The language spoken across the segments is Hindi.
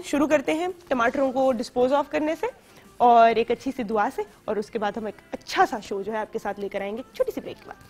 शुरू करते हैं टमाटरों को डिस्पोज ऑफ करने से और एक अच्छी सी दुआ से, और उसके बाद हम एक अच्छा सा शो जो है आपके साथ लेकर आएंगे छोटी सी ब्रेक के बाद।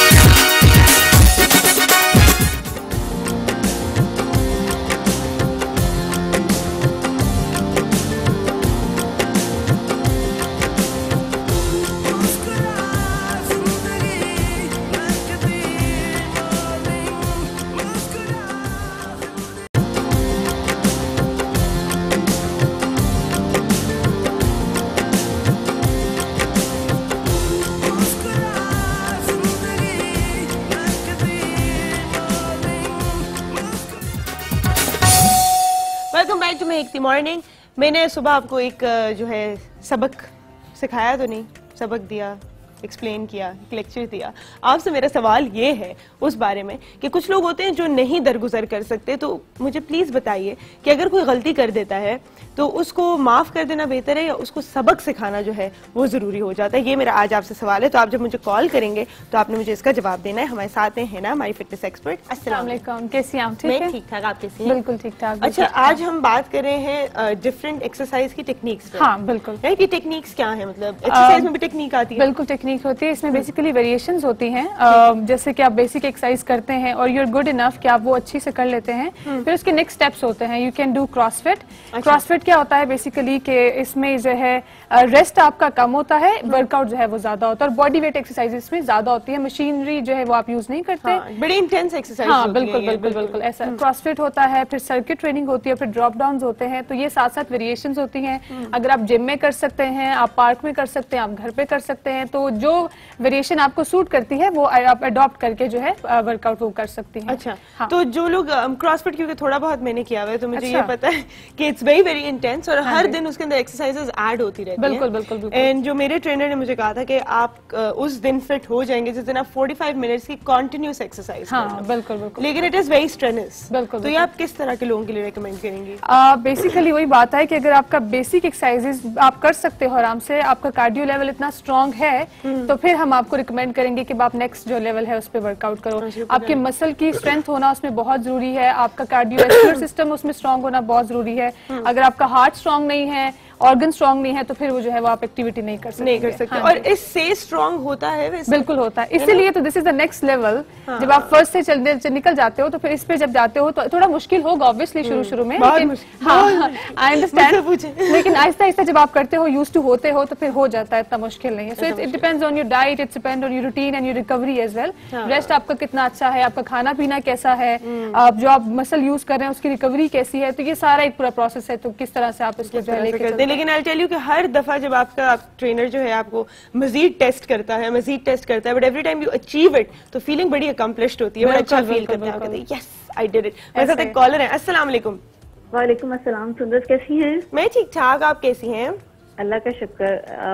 Welcome back to Mehakti morning. मैंने सुबह आपको एक जो है सबक सिखाया तो नहीं, सबक दिया, एक्सप्लेन किया, एक लेक्चर दिया। आपसे मेरा सवाल ये है उस बारे में कि कुछ लोग होते हैं जो नहीं दरगुजर कर सकते, तो मुझे प्लीज बताइए कि अगर कोई गलती कर देता है तो उसको माफ कर देना बेहतर है या उसको सबक सिखाना जो है वो जरूरी हो जाता है? ये मेरा आज आपसे सवाल है। तो आप जब मुझे कॉल करेंगे तो आपने मुझे इसका जवाब देना है। हमारे साथ हैं ना हमारी फिटनेस एक्सपर्ट। अस्सलाम वालेकुम, कैसी हैं आप? मैं ठीक ठाक, आप कैसी हैं? बिल्कुल ठीक ठाक। अच्छा, आज हम बात कर रहे हैं डिफरेंट एक्सरसाइज की टेक्निक्स पे। हाँ बिल्कुल। ये टेक्निक्स क्या है? मतलब एक्सरसाइज में भी टेक्निक आती है? बिल्कुल टेक्निक होती है, इसमें बेसिकली वेरिएशंस होती हैं। जैसे कि आप बेसिक एक्सरसाइज करते हैं और यू आर गुड इनफ कि आप वो अच्छी से कर लेते हैं, फिर उसके नेक्स्ट स्टेप्स होते हैं। You can do CrossFit. CrossFit क्या होता है बेसिकली कि इसमें जो है रेस्ट आपका कम होता है, वर्कआउट जो है वो ज्यादा होता है और बॉडी वेट एक्सरसाइज में ज्यादा होती है। मशीनरी जो है वो आप यूज नहीं करते। बड़ी इंटेंस एक्सरसाइज। हाँ बिल्कुल बिल्कुल बिल्कुल ऐसा क्रॉसफिट होता है, फिर सर्किट ट्रेनिंग होती है, फिर ड्रॉप डाउन होते हैं। तो ये साथ साथ वेरिएशंस होती हैं। अगर आप जिम में कर सकते हैं, आप पार्क में कर सकते हैं, आप घर पे कर सकते हैं। तो जो वेरिएशन आपको सूट करती है वो आप अडॉप्ट करके जो है वर्कआउट वो कर सकती हैं। अच्छा हाँ। तो जो लोग क्रॉसफिट, क्योंकि थोड़ा बहुत मैंने किया हुआ है तो मुझे ये पता है कि इट्स वेरी वेरी इंटेंस और हर दिन उसके अंदर एक्सरसाइजेस ऐड होती रहती हैं। बिल्कुल बिल्कुल बिल्कुल। एंड जो मेरे ट्रेनर ने मुझे कहा था कि आप उस दिन फिट हो जाएंगे जिस दिन आप 45 मिनट्स की कंटिन्यूअस एक्सरसाइज। हाँ बिल्कुल बिल्कुल। लेकिन इट इज वेरी स्ट्रेनस। बिल्कुल। तो ये आप किस तरह के लोगों के लिए रेकमेंड करेंगे? बेसिकली वही बात है कि अगर आपका बेसिक एक्सरसाइजेस आप कर सकते हो आराम से, आपका कार्डियो लेवल इतना स्ट्रांग है, तो फिर हम आपको रिकमेंड करेंगे कि आप नेक्स्ट जो लेवल है उस पर वर्कआउट करो। आपके मसल की स्ट्रेंथ होना उसमें बहुत जरूरी है, आपका कार्डियोवैस्कुलर सिस्टम उसमें स्ट्रांग होना बहुत जरूरी है। अगर आपका हार्ट स्ट्रांग नहीं है, ऑर्गन स्ट्रांग नहीं है, तो फिर वो जो है वो आप एक्टिविटी नहीं कर सकते। हाँ, और इससे स्ट्रांग होता है वैसे? बिल्कुल होता है। इसीलिए तो this is the next level. जब आप फर्स्ट से निकल जाते हो तो फिर इस पे जब जाते हो तो थोड़ा मुश्किल होगा ऑब्वियसली शुरू में, लेकिन हाँ आई अंडरस्टैंड। लेकिन आहिस्ता आहिस्ता जब आप करते हो, यूज्ड टू होते हो, तो फिर हो जाता है, इतना मुश्किल नहीं है। So it depends on your diet, it's depend on your routine and your recovery as well. Rest आपका कितना अच्छा है, आपका खाना पीना कैसा है, आप जो आप मसल यूज कर रहे हैं उसकी रिकवरी कैसी है, तो ये सारा एक पूरा प्रोसेस है। तो किस तरह से आप इसको जो है लेके चलते हैं। लेकिन आई टेल यू कि हर दफा जब आपका ट्रेनर जो है आपको मजीद टेस्ट करता है, but every time you achieve it तो फीलिंग बड़ी अकम्प्लिश्ड होती है, बड़ा अच्छा फील करते हैं, यस आई डिड इट। मेरे साथ एक कॉलर है। अस्सलाम वालेकुम। वालेकुम अस्सलाम। सुंदर कैसी हैं? मैं ठीक ठाक, आप कैसी हैं? अल्लाह का शुक्र।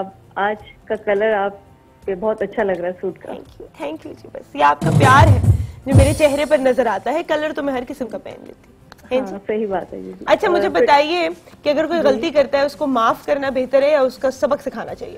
आज का कलर आप पे बहुत अच्छा लग रहा है, सूट का। थैंक यू जी। बस ये आपका प्यार है जो मेरे चेहरे पर नजर आता है। कलर तो मैं हर किस्म का पहन लेती हूँ। हाँ, सही बात है जी। अच्छा मुझे बताइए कि अगर कोई गलती करता है उसको माफ करना बेहतर है या उसका सबक सिखाना चाहिए?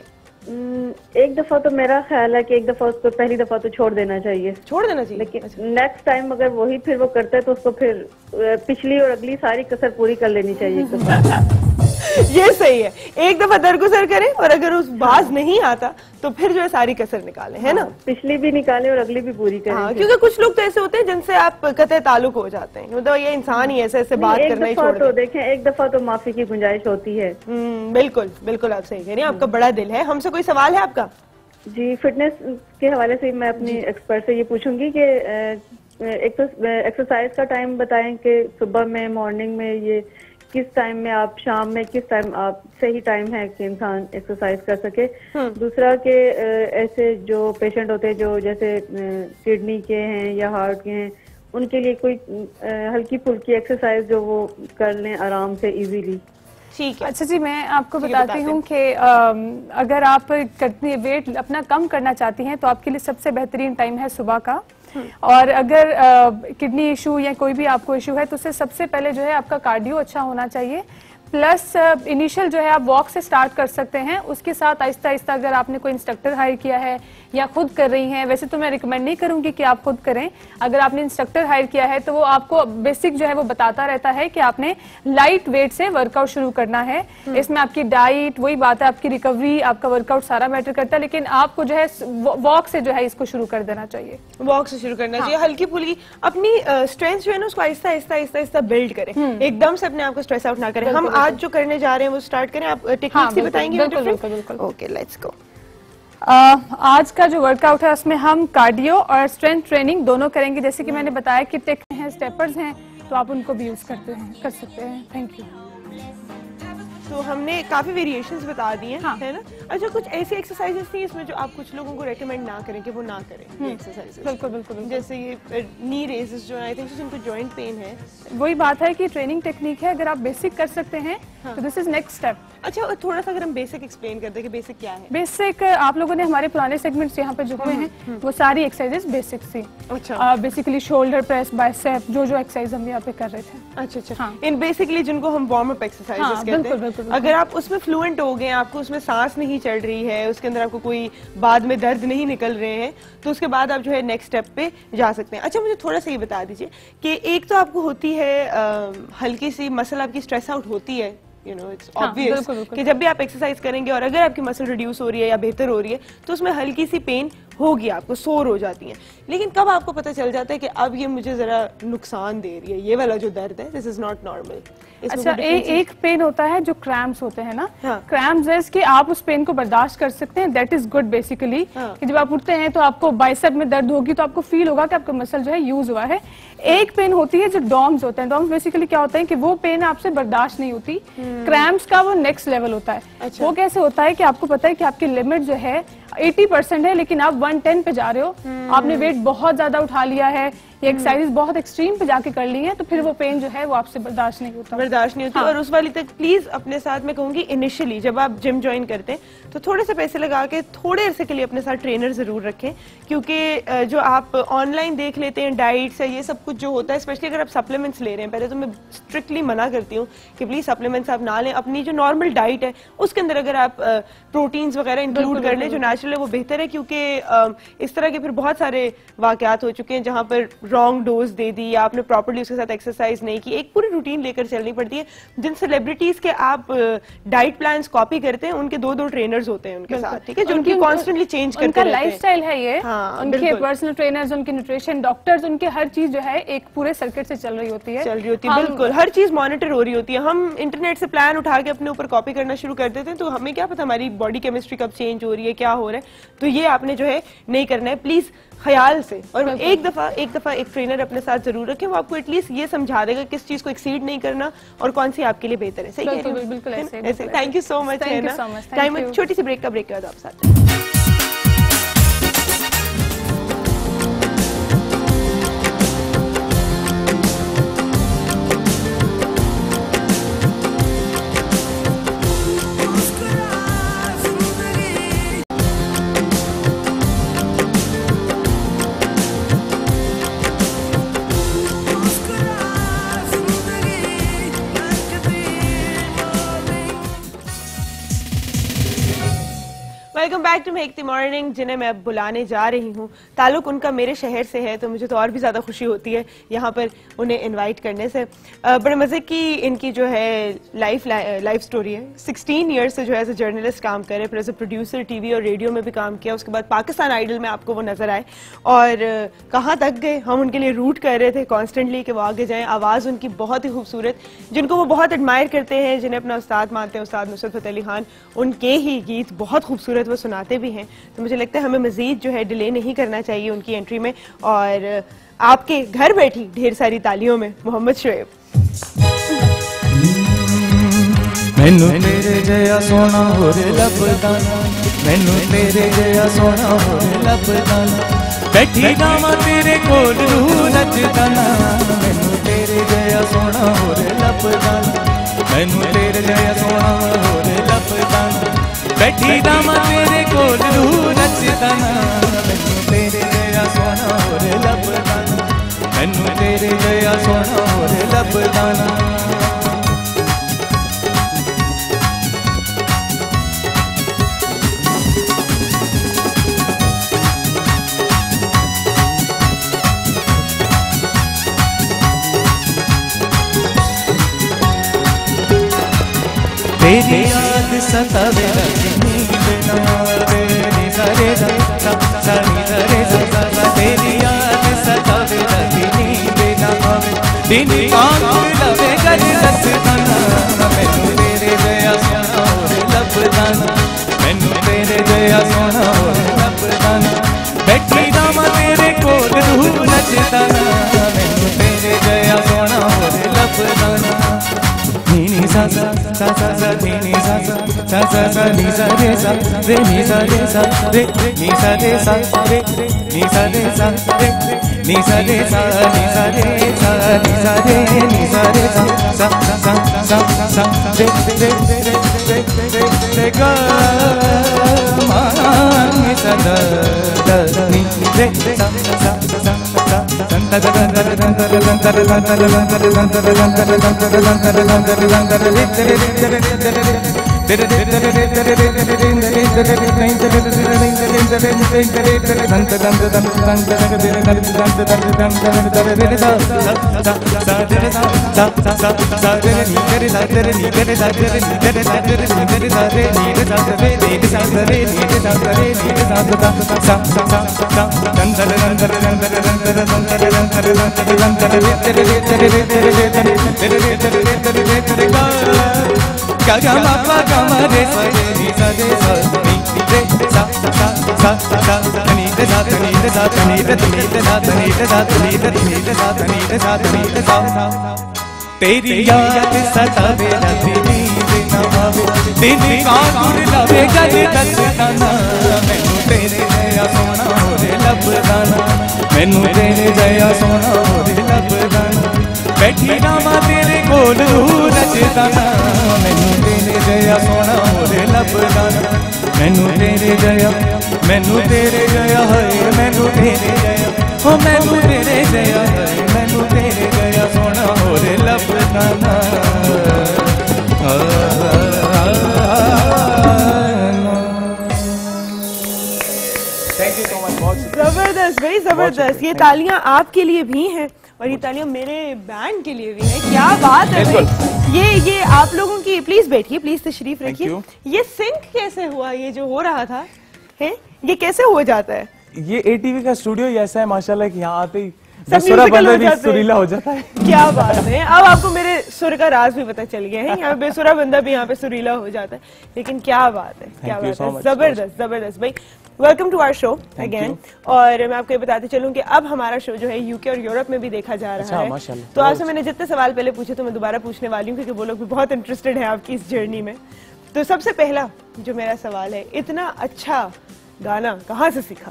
एक दफा तो मेरा ख्याल है कि एक दफा उसको पहली दफा तो छोड़ देना चाहिए। लेकिन नेक्स्ट टाइम अगर वही फिर वो करता है तो उसको फिर पिछली और अगली सारी कसर पूरी कर लेनी चाहिए। ये सही है, एक दफा दरगुजर करें और अगर उस बाज नहीं आता तो फिर जो है सारी कसर निकालें, है ना? पिछली भी निकालें और अगली भी पूरी करें। हाँ, क्योंकि कुछ लोग तो ऐसे होते हैं जिनसे आप कतई ताल्लुक हो जाते हैं, मतलब ये इंसान ही ऐसे बात करना ही छोड़ देते हैं। देखें एक दफा तो माफी की गुंजाइश होती है। बिल्कुल बिल्कुल, आप सही कह रही हैं। आपका बड़ा दिल है। हमसे कोई सवाल है आपका? जी, फिटनेस के हवाले से मैं अपनी एक्सपर्ट से ये पूछूंगी कि एक तो एक्सरसाइज का टाइम बताएं कि सुबह में, मॉर्निंग में, ये किस टाइम में, आप शाम में किस टाइम आप सही टाइम है कि इंसान एक्सरसाइज कर सके। दूसरा कि ऐसे जो पेशेंट होते हैं जो जैसे किडनी के हैं या हार्ट के हैं, उनके लिए कोई हल्की फुल्की एक्सरसाइज जो वो कर लें आराम से इजीली। ठीक है। अच्छा जी, मैं आपको बताती हूँ कि अगर आप वेट अपना कम करना चाहती हैं तो आपके लिए सबसे बेहतरीन टाइम है सुबह का। और अगर किडनी इशू या कोई भी आपको इशू है तो उससे सबसे पहले जो है आपका कार्डियो अच्छा होना चाहिए। प्लस इनिशियल जो है आप वॉक से स्टार्ट कर सकते हैं, उसके साथ आहिस्ता आहिस्ता अगर आपने कोई इंस्ट्रक्टर हायर किया है या खुद कर रही हैं, वैसे तो मैं रिकमेंड नहीं करूंगी कि आप खुद करें, अगर आपने इंस्ट्रक्टर हायर किया है तो वो आपको बेसिक जो है वो बताता रहता है कि आपने लाइट वेट से वर्कआउट शुरू करना है। इसमें आपकी डाइट, वही बात है, आपकी रिकवरी, आपका वर्कआउट सारा मैटर करता है, लेकिन आपको जो है वॉक से जो है इसको शुरू कर देना चाहिए। वॉक से शुरू करना चाहिए, हल्की फुल्की अपनी स्ट्रेंथ जो है ना उसको आहिस्ता आहिस्ता आहिस्ता आहिस्ता बिल्ड करें, एकदम से अपने आप को स्ट्रेस आउट ना करें। हम आज जो करने जा रहे हैं वो स्टार्ट करें, आप टेक्निक्स ही बताएंगे? बिल्कुल। Okay, let's go. आज का जो वर्कआउट है उसमें हम कार्डियो और स्ट्रेंथ ट्रेनिंग दोनों करेंगे। जैसे कि मैंने बताया कि टेक हैं, स्टेपर्स हैं, तो आप उनको भी यूज कर सकते हैं। Thank you. तो हमने काफी वेरिएशंस बता दिए हैं, हाँ। है ना? अच्छा, कुछ ऐसी एक्सरसाइजेस थी इसमें जो आप कुछ लोगों को रेकमेंड ना करें कि वो ना करें एक्सरसाइजेस? बिल्कुल। जैसे ये नी रेजेस जो आई थिंक जिनको जॉइंट पेन है, वही बात है कि ट्रेनिंग टेक्निक है, अगर आप बेसिक कर सकते हैं तो दिस इज नेक्स्ट स्टेप। अच्छा, थोड़ा सा अगर हम बेसिक एक्सप्लेन करते हैं कि बेसिक क्या है? बेसिक आप लोगों ने हमारे पुराने सेगमेंट्स यहाँ पे जो हुए हैं वो सारी एक्सरसाइजेस बेसिक थी। अच्छा, बेसिकली शोल्डर प्रेस, बाइसेप, जो एक्सरसाइज हम यहाँ पे कर रहे थे। अच्छा। हाँ। इन बेसिकली जिनको हम वार्म अप एक्सरसाइजेस कहते हैं, बिल्कुल। अगर आप उसमें फ्लुएंट हो गए, आपको उसमें सांस नहीं चढ़ रही है, उसके अंदर आपको कोई बाद में दर्द नहीं निकल रहे हैं, तो उसके बाद आप जो है नेक्स्ट स्टेप पे जा सकते हैं। अच्छा, मुझे थोड़ा सा ये बता दीजिए कि एक तो आपको होती है हल्की सी मसल आपकी स्ट्रेस आउट होती है, यू नो इट्स ऑब्वियस कि जब भी आप एक्सरसाइज करेंगे और अगर आपकी मसल रिड्यूस हो रही है या बेहतर हो रही है तो उसमें हल्की सी पेन होगी, आपको सोर हो जाती है। लेकिन कब आपको पता चल जाता है कि अब ये मुझे जरा नुकसान दे रही है, ये वाला जो दर्द है, दिस इज नॉट नॉर्मल? अच्छा, एक पेन होता है जो क्रैम्प्स होते हैं ना, हाँ। क्रैम्प्स है कि आप उस पेन को बर्दाश्त कर सकते हैं, दैट इज गुड बेसिकली। कि जब आप उठते हैं तो आपको बाइसेप में दर्द होगी तो आपको फील होगा कि आपका मसल जो है यूज हुआ है। एक पेन होती है जो डॉम्स होते हैं, डॉम्स बेसिकली क्या होता है कि वो पेन आपसे बर्दाश्त नहीं होती। क्रैम्प्स का वो नेक्स्ट लेवल होता है। अच्छा। वो कैसे होता है कि आपको पता है कि आपकी लिमिट जो है 80% है, लेकिन आप 110 पे जा रहे हो, आपने वेट बहुत ज्यादा उठा लिया है, ये एक्सरसाइज बहुत एक्सट्रीम पे जाके कर ली है, तो फिर वो पेन जो है वो आपसे बर्दाश्त नहीं होता। और उस वाली तक प्लीज अपने साथ में कहूंगी इनिशियली जब आप जिम ज्वाइन करते हैं तो थोड़े से पैसे लगा के थोड़े अरसे के लिए अपने साथ ट्रेनर जरूर रखें, क्योंकि जो आप ऑनलाइन देख लेते हैं डाइट्स है, ये सब कुछ जो होता है, स्पेशली अगर आप सप्लीमेंट्स ले रहे हैं, पहले तो मैं स्ट्रिक्टली मना करती हूँ कि प्लीज सप्लीमेंट्स आप ना लें। अपनी जो नॉर्मल डाइट है उसके अंदर अगर आप प्रोटीन्स वगैरह इंक्लूड कर लें जो नेचुरल है वो बेहतर है, क्योंकि इस तरह के फिर बहुत सारे वाकयात हो चुके हैं जहां पर रॉन्ग डोज दे दी या आपने प्रॉपर्ली उसके साथ एक्सरसाइज नहीं की। एक पूरी रूटीन लेकर चलनी पड़ती है। जिन सेलिब्रिटीज के आप डाइट प्लान्स कॉपी करते हैं उनके 2-2 ट्रेनर्स होते हैं उनके साथ, ठीक है, जो उनकी कॉन्स्टेंटली चेंज करते रहते हैं। लाइफस्टाइल है ये, हाँ, उनके पर्सनल ट्रेनर्स, उनके न्यूट्रिशन डॉक्टर्स, उनके हर चीज जो है एक पूरे सर्किट से चल रही होती है। बिल्कुल, हर चीज मॉनिटर हो रही होती है। हम इंटरनेट से प्लान उठा के अपने ऊपर कॉपी करना शुरू कर देते हैं, तो हमें क्या पता हमारी बॉडी केमिस्ट्री कब चेंज हो रही है, क्या हो रहा है। तो ये आपने जो है नहीं करना है, प्लीज ख्याल से। और एक दफा एक ट्रेनर अपने साथ जरूर रखें, वो आपको एटलीस्ट ये समझा देगा किस चीज को एक्सीड नहीं करना और कौन सी आपके लिए बेहतर है। सही कह रही हूं? बिल्कुल ऐसे। Thank you so much. Time छोटी सी ब्रेक के बाद आप साथ welcome back to make the morning. जिन्हें मैं अब बुलाने जा रही हूँ, ताल्लुक उनका मेरे शहर से है, तो मुझे तो और भी ज़्यादा खुशी होती है यहाँ पर उन्हें इनवाइट करने से। बड़े मज़े की इनकी जो है लाइफ स्टोरी है। 16 ईयर्स से जो है एज ए जर्नलिस्ट काम करे, फिर एज ए प्रोड्यूसर टीवी और रेडियो में भी काम किया। उसके बाद पाकिस्तान आइडल में आपको वो नजर आए और कहाँ तक गए। हम उनके लिए रूट कर रहे थे कॉन्स्टेंटली कि वो आगे जाएँ। आवाज़ उनकी बहुत ही खूबसूरत, जिनको वो बहुत एडमायर करते हैं, जिन्हें अपना उस्ताद मानते हैं, उस्ताद नुसरत फतेह अली खान, उनके ही गीत बहुत खूबसूरत वो सुनाते भी हैं। तो मुझे लगता है हमें मजीद जो है डिले नहीं करना चाहिए उनकी एंट्री में। और आपके घर बैठी ढेर सारी तालियों में मोहम्मद शोएब। मैनू तेरे जया सोना होरे लबदाना, मैनू तेरे जया सोना होरे लबदाना, बैठी गावा तेरे कोल नू रजदाना, मैनू तेरे जया सोना होरे लबदाना, मैनू तेरे जया सोना होरे लबदाना, बैठी गावा तेरे कोल नू रजदाना, मैनू तेरे जया सोना होरे लबदाना, मैनू तेरे जया सोना होरे लबदाना। तेरी याद सतावे नींद न आवे नी सा रे सा सा नी सा रे सा तेरी याद सतावे नींद न आवे दिन आंख लवे कर दसताना मैनू तेरे जया सोना होरे लभदाना मैनू तेरे जया सोना होरे लभदाना बैठी रामा तेरे कोल रूह नचदाना मैनू तेरे जया सोना होरे लभदाना नी सा सा सा सा सा नी सा सा सा सा सा नी सा रे सा रे नी सा रे सा रे नी सा रे सा रे नी सा रे सा रे नी सा रे सा नी सा रे सा नी सा रे नी सा रे सा सा सा सा सा रे रे रे रे रे गा मा नी सा दा दा नी रे सा सा सा सा संता दा दा दा दा दा दा ga ma pa ga ma re sa ni sa re sa ni re sa sa sa sa ni re sa ni re sa ni re ni re sa ni re sa ni re ni re sa ni re sa ni re sa तेरी याद सतावे नींद न आवे दिन कांगुर लवे गल दसताना मैनू तेरे जया सोना होरे लभदाना मैनू तेरे जया सोना होरे लभदाना बैठी रामा तेरे कोल रचदाना मैनू तेरे जया सोना होरे लभदाना मैनू तेरे जया है मैनू तेरे जया ओ मैनू तेरे जया है मैनू तेरे जया सोना होरे लभदाना थैंक यू सो मच। बहुत जबरदस्त भाई जबरदस्त। ये तालियां आपके लिए भी हैं और ये तालियां मेरे बैंड के लिए भी है। क्या बात है भाई। ये आप लोगों की, प्लीज बैठिए, प्लीज तशरीफ रखिए। ये सिंक कैसे हुआ, ये जो हो रहा था है ये कैसे हो जाता है? ये ATV का स्टूडियो ही ऐसा है माशाल्लाह कि यहाँ आते ही बेसुरा बंदा भी सुरीला हो जाता है। क्या बात है। अब आपको मेरे सुर का राज भी पता चल गया है। यहाँ बेसुरा बंदा भी यहाँ पे सुरीला हो जाता है। लेकिन क्या बात है, क्या बात है। जबरदस्त जबरदस्त भाई। Welcome to our show again. और मैं आपको ये बताते चलूं कि अब हमारा शो जो है UK और यूरोप में भी देखा जा रहा है। तो आपसे मैंने जितने सवाल पहले पूछे तो मैं दोबारा पूछने वाली हूँ, क्योंकि वो लोग भी बहुत इंटरेस्टेड है आपकी इस जर्नी में। तो सबसे पहला जो मेरा सवाल है, इतना अच्छा गाना कहाँ से सीखा?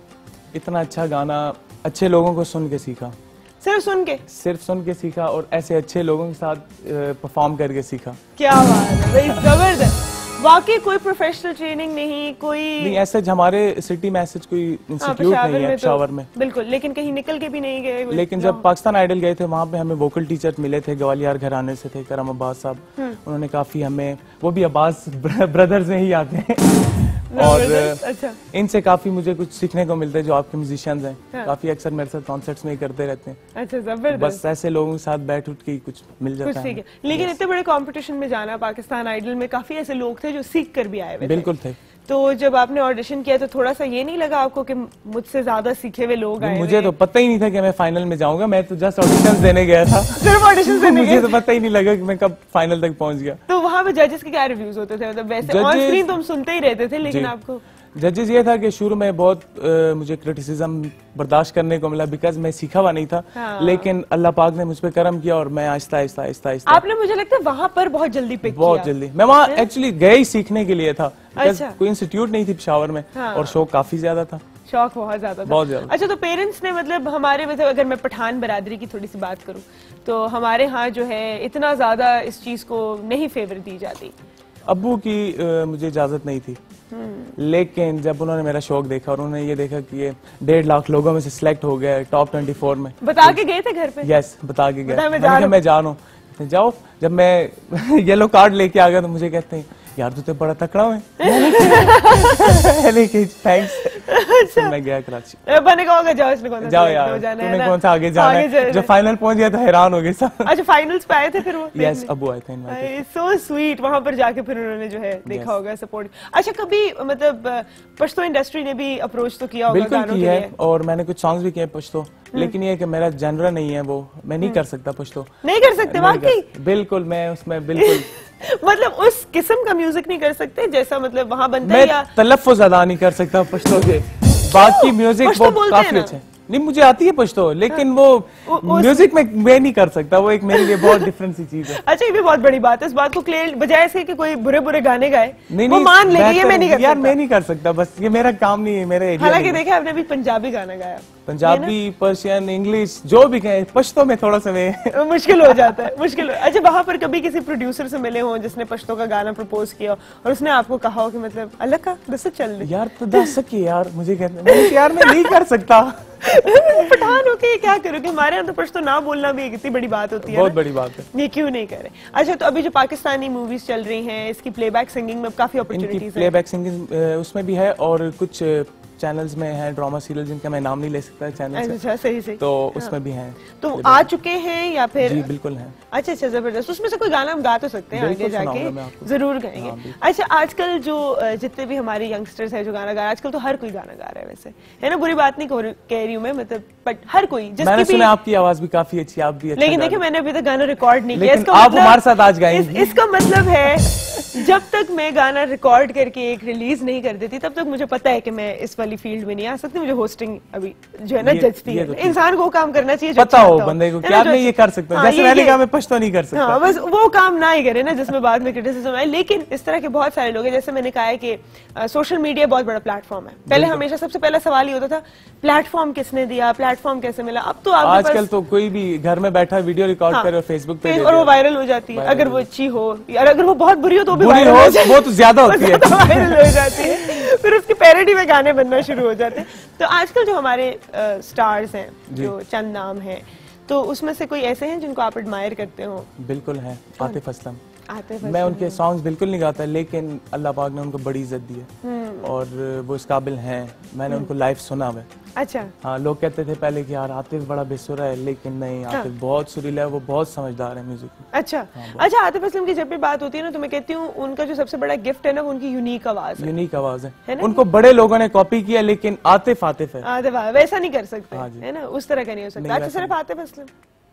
इतना अच्छा गाना अच्छे लोगों को सुन के सीखा। सिर्फ सुन के सीखा और ऐसे अच्छे लोगों के साथ परफॉर्म करके सीखा। क्या बात है भाई, जबरदस्त। वाकई कोई प्रोफेशनल ट्रेनिंग नहीं, कोई नहीं, ऐसे हमारे सिटी में ऐसे कोई इंस्टीट्यूट नहीं है पेशावर में। बिल्कुल, लेकिन कहीं निकल के भी नहीं गए। लेकिन जब पाकिस्तान आइडल गए थे वहाँ पे हमें वोकल टीचर मिले थे, ग्वालियर घराने से थे, करम अब्बास साहब। उन्होंने काफी हमें, वो भी अब्बास ब्रदर्स में ही आते हैं और अच्छा। इनसे काफी मुझे कुछ सीखने को मिलता है। जो आपके म्यूजिशियंस हैं काफी अक्सर मेरे साथ कॉन्सर्ट्स में ही करते रहते हैं। अच्छा, जबरदस्त। बस ऐसे लोगों के साथ बैठ उठ के कुछ मिल जाता है। लेकिन इतने बड़े कंपटीशन में जाना, पाकिस्तान आइडल में काफी ऐसे लोग थे जो सीख कर भी आए हुए थे। बिल्कुल थे। तो जब आपने ऑडिशन किया तो थोड़ा सा ये नहीं लगा आपको कि मुझसे ज्यादा सीखे हुए लोग आए? मुझे तो पता ही नहीं था कि मैं फाइनल में जाऊंगा। मैं तो जस्ट ऑडिशन देने गया था। सिर्फ ऑडिशन देने मुझे तो पता ही नहीं लगा कि मैं कब फाइनल तक पहुंच गया। तो वहाँ पे जजेस के क्या रिव्यूज होते थे? मतलब वैसे ऑन स्क्रीन तो हम सुनते ही रहते थे, लेकिन आपको जजेस ये था कि शुरू में बहुत मुझे क्रिटिसिज्म बर्दाश्त करने को मिला, बिकॉज मैं सीखा हुआ नहीं था। लेकिन अल्लाह पाक ने मुझ पे करम किया और मैं आहिस्ता आहिस्ता आहिस्ता आहिस्ता। आपने, मुझे लगता है वहाँ पर बहुत जल्दी पिक किया। बहुत जल्दी। मैं वहाँ एक्चुअली गए ही सीखने के लिए था। अच्छा। कोई इंस्टीट्यूट नहीं थी पेशावर में और शौक काफी ज्यादा था। शौक बहुत ज्यादा था। बहुत ज्यादा। अच्छा, तो पेरेंट्स ने, मतलब हमारे, मतलब अगर मैं पठान बरादरी की थोड़ी सी बात करूँ तो हमारे यहाँ जो है इतना ज्यादा इस चीज को नहीं फेवर दी जाती। अब्बू की मुझे इजाजत नहीं थी, लेकिन जब उन्होंने मेरा शौक देखा और उन्होंने ये देखा कि ये 1.5 लाख लोगों में से सिलेक्ट हो गया टॉप 24 में। बता के गए थे घर पे? यस, बता के गए। मैं जा रहा हूँ। जाओ। जब मैं येलो कार्ड लेके आ गया तो मुझे कहते हैं यार तू तो बड़ा तकड़ा है। थैंक्स। फिर मैं गया कराची। मैंने कहा होगा जाओ, इसने कौन सा जाओ यार, तूने कौन सा आगे जाना है? जब फाइनल पहुंच गया तो हैरान हो गए सब। अच्छा, फाइनल्स पे आए थे फिर वो? यस, अबू आए थे। सो स्वीट, वहां पर जाके फिर उन्होंने जो है देखा होगा, सपोर्ट। अच्छा, कभी मतलब पश्तो इंडस्ट्री ने भी अप्रोच तो किया होगा गानों के लिए? बिल्कुल, और मैंने कुछ सॉन्ग्स भी किए पश्तो, लेकिन ये कि मेरा जनरा नहीं है वो, मैं नहीं कर सकता पश्तो। नहीं कर सकते वाकई? बिल्कुल, मैं उसमें बिल्कुल मतलब उस किस्म का म्यूजिक नहीं कर सकते जैसा मतलब वहाँ बनता है, या तलफ्फुज़ अदा नहीं कर सकता पश्तो के। बाकी म्यूजिक वो काफी अच्छा है। नहीं, मुझे आती है पश्तो, लेकिन वो म्यूजिक में मैं नहीं कर सकता, वो एक मेरे लिए बहुत डिफरेंट सी चीज है। अच्छा, ये भी बहुत बड़ी बात है, इस बात को क्लियर, बजाय से कि कोई बुरे बुरे गाने गाए वो मान लेंगे, ये मैं नहीं कर सकता। यार मैं नहीं कर सकता, बस ये मेरा काम नहीं है, मेरे एरिया। हालांकि देखिए आपने भी पंजाबी गाना गाया, पंजाबी, पर्शियन, इंग्लिश जो भी कहे, पश्तो में थोड़ा सा मुश्किल हो जाता है, मुश्किल। अच्छा, वहाँ पर कभी किसी प्रोड्यूसर से मिले हो जिसने पश्तो का गाना प्रपोज किया और उसने आपको कहा हो कि मतलब अलग का दस चल रही यार, तो दस सकी यार, मुझे कहते यार मैं नहीं कर सकता पठान होके क्या करोगे? हमारे यहाँ तो पश्तो ना बोलना भी इतनी बड़ी बात होती है, बहुत बड़ी बात है, ये क्यों नहीं करे? अच्छा, तो अभी जो पाकिस्तानी मूवीज चल रही हैं, इसकी प्लेबैक सिंगिंग में काफी अपॉर्चुनिटीज है। प्लेबैक सिंगिंग उसमें भी है, और कुछ चैनल्स में है, ड्रामा सीरियल जिनका मैं नाम नहीं ले सकता चैनल। अच्छा, सही सही, तो उसमें भी हैं। तो आ चुके हैं या फिर? जी बिल्कुल हैं। अच्छा अच्छा, जबरदस्त। उसमें से कोई गाना हम गा तो सकते हैं, आगे जाके जरूर गाएंगे। अच्छा, आजकल जो जितने भी हमारे यंगस्टर्स हैं जो गाना गा रहे हैं, आजकल तो हर कोई गाना गा रहा है, वैसे है ना, बुरी बात नहीं कह रही हूँ मैं, मतलब बट हर कोई, मैंने सुना आपकी आवाज भी काफी अच्छी, आप भी, लेकिन देखिए मैंने अभी तक गाना रिकॉर्ड नहीं किया, आप हमारे साथ आज गाएंगे। इसका मतलब है जब तक मैं गाना रिकॉर्ड करके एक रिलीज नहीं कर देती, तब तक मुझे पता है कि मैं इस वाली फील्ड में नहीं आ सकती। मुझे होस्टिंग अभी जो है ना जजती है, इंसान को काम करना चाहिए, पता हो बंदे को क्या मैं ये कर सकता हूँ, जैसे मैंने कहा मैं पश्तो नहीं कर सकता। हाँ, बस वो काम ना ही करे ना जिसमें बाद में क्रिटिसिज्म आए। लेकिन इस तरह के बहुत सारे लोग हैं, जैसे मैंने कहा है कि सोशल मीडिया बहुत बड़ा प्लेटफॉर्म है। पहले हमेशा सबसे पहला सवाल ये होता था प्लेटफॉर्म किसने दिया, प्लेटफॉर्म कैसे मिला। अब तो आजकल तो कोई भी घर में बैठा वीडियो रिकॉर्ड करे और फेसबुक पे और वो वायरल हो जाती है, अगर वो अच्छी हो, और अगर वो बहुत बुरी हो तो भी वायरल हो, वो तो ज्यादा होती है, वायरल हो जाती है, फिर उसकी पैरोडी में गाने बनना शुरू हो जाते हैं। तो आजकल जो हमारे स्टार्स हैं, जो चंद नाम हैं, तो उसमें से कोई ऐसे हैं जिनको आप एडमायर करते हो? बिल्कुल है, आतिफ असलम। मैं उनके सॉन्ग्स बिल्कुल नहीं गाता, लेकिन अल्लाह पाक ने उनको बड़ी इज्जत दी है और वो इस काबिल हैं। मैंने उनको लाइव सुना हुआ। अच्छा। हाँ, लोग कहते थे पहले कि यार आतिफ बड़ा बेसुरा है, लेकिन नहीं, आतिफ बहुत सुरीला है, वो बहुत समझदार है म्यूजिक में। अच्छा। अच्छा, आतिफ असलम की जब भी बात होती है ना, तो मैं कहती हूँ उनका जो सबसे बड़ा गिफ्ट है ना, वो उनकी यूनिक आवाज है। यूनिक आवाज है, उनको बड़े लोगों ने कॉपी किया, लेकिन आतिफ आतिफ है। आतिफ वैसा नहीं कर सकते, है ना, उस तरह का नहीं हो सकता। अच्छा, सिर्फ आतिफ असलम?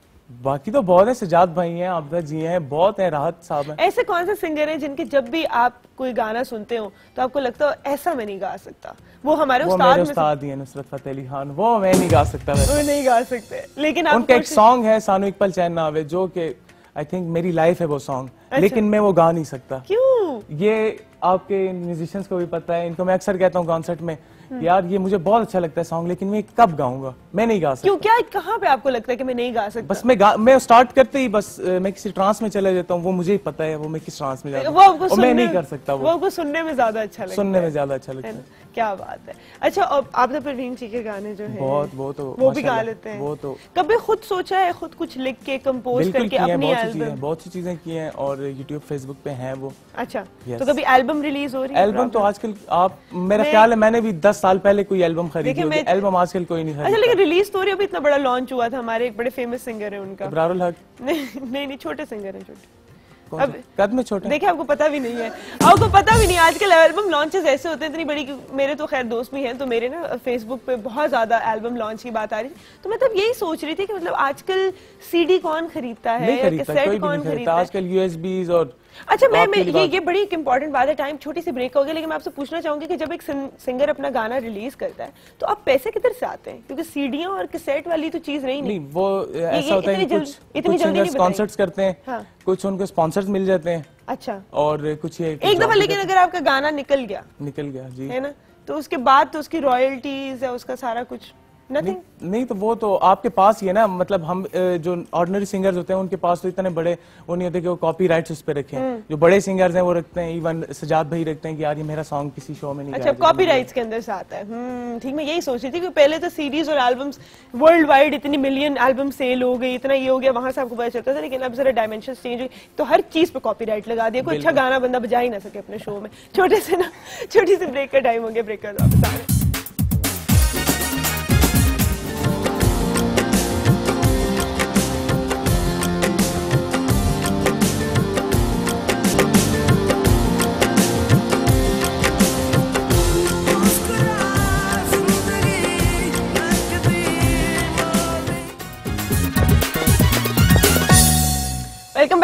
बाकी तो बहुत है, सजाद भाई हैं, आबदा जी हैं, बहुत है, राहत साहब हैं। ऐसे कौन से सिंगर हैं जिनके जब भी आप कोई गाना सुनते हो तो आपको लगता हो ऐसा मैं नहीं गा सकता? वो हमारे उस्ताद ही हैं, नुसरत फतेह अली खान, वो मैं नहीं गा सकता, वो नहीं गा सकते। लेकिन उनका एक सॉन्ग है सानू इकबाल चैन नाम है, जो कि आई थिंक मेरी लाइफ है वो सॉन्ग। अच्छा। लेकिन मैं वो गा नहीं सकता। क्यों? ये आपके म्यूजिशियंस को भी पता है, इनको मैं अक्सर कहता हूँ कॉन्सर्ट में, यार ये मुझे बहुत अच्छा लगता है सॉन्ग, लेकिन मैं कब गाऊंगा, मैं नहीं गा सकता। क्यों? क्या, कहाँ पे आपको लगता है कि मैं नहीं गा सकता? बस मैं स्टार्ट करते ही बस मैं किसी ट्रांस में चले जाता हूँ, वो मुझे ही पता है वो मैं किस ट्रांस में जाता हूँ, मैं नहीं कर सकता। वो आपको सुनने में ज्यादा अच्छा लगता है? सुनने में ज्यादा अच्छा लगता है। क्या बात है। अच्छा, आप तो परवीन जी के गाने जो है बहुत, वो भी गा लेते हैं? वो तो कभी खुद सोचा है, खुद कुछ लिख के कंपोज करके अपनी एल्बम? बहुत सी चीजें की हैं और यूट्यूब फेसबुक पे है वो। अच्छा, तो कभी एल्बम रिलीज हो रही है? एल्बम तो आजकल आप, मेरा ख्याल है मैंने भी 10 साल पहले कोई एल्बम खरीदी होगी, एल्बम आजकल कोई नहीं खरीदता। अच्छा, लेकिन रिलीज तो अभी इतना बड़ा लॉन्च हुआ था, हमारे एक बड़े फेमस सिंगर है उनका, इब्रारुल हक। नहीं, छोटे सिंगर है, छोटे, अब कद में छोटे। देखिए, आपको पता भी नहीं है, आपको पता भी नहीं। आजकल एल्बम लॉन्चेस ऐसे होते हैं इतनी बड़ी, मेरे तो खैर दोस्त भी हैं, तो मेरे ना फेसबुक पे बहुत ज्यादा एल्बम लॉन्च की बात आ रही थी, तो मैं तब यही सोच रही थी कि मतलब आजकल सीडी कौन खरीदता है, कैसेट कौन खरीदता है, आजकल यूएसबीज और। अच्छा, मैं ये बड़ी एक इंपॉर्टेंट बात है, टाइम छोटी सी ब्रेक हो गया, लेकिन मैं आपसे पूछना चाहूंगी कि जब एक सिंगर अपना गाना रिलीज करता है तो आप पैसे किधर से आते हैं? क्योंकि सीडियां और कैसेट वाली तो चीज नहीं, वो ऐसा होता है, इतनी जल्दी नहीं कॉन्सर्ट्स करते हैं, कुछ उनको स्पॉन्सर्स मिल जाते हैं। अच्छा। और कुछ ये एक दफा, लेकिन अगर आपका गाना निकल गया जी, है ना, तो उसके बाद तो उसकी रॉयल्टीज है, उसका सारा कुछ नहीं, तो वो तो आपके पास ही है ना, मतलब हम जो ऑर्डिनरी सिंगर्स होते हैं उनके पास तो इतने बड़े वो नहीं होते कि वो कॉपी राइट्स उस पे रखें। जो बड़े सिंगर्स हैं वो रखते हैं, इवन सजाद भाई रखते हैं कि यार ये मेरा सॉन्ग किसी शो में नहीं। अच्छा, कॉपी राइट्स के अंदर से आता है। ठीक, मैं यही सोच रही थी कि पहले तो सीडीज और एल्बम्स वर्ल्ड वाइड इतनी मिलियन एल्बम सेल हो गई, इतना ये हो गया, वहां से आपको पता चलता था, लेकिन अब जरा डायमेंशन चेंज हुई तो हर चीज पे कॉपी राइट लगा दिया, कोई अच्छा गाना बंदा बजा ही ना सके अपने शो में। छोटी सी ब्रेक का टाइम हो गया, ब्रेक कर दो वापस आ रहे हैं।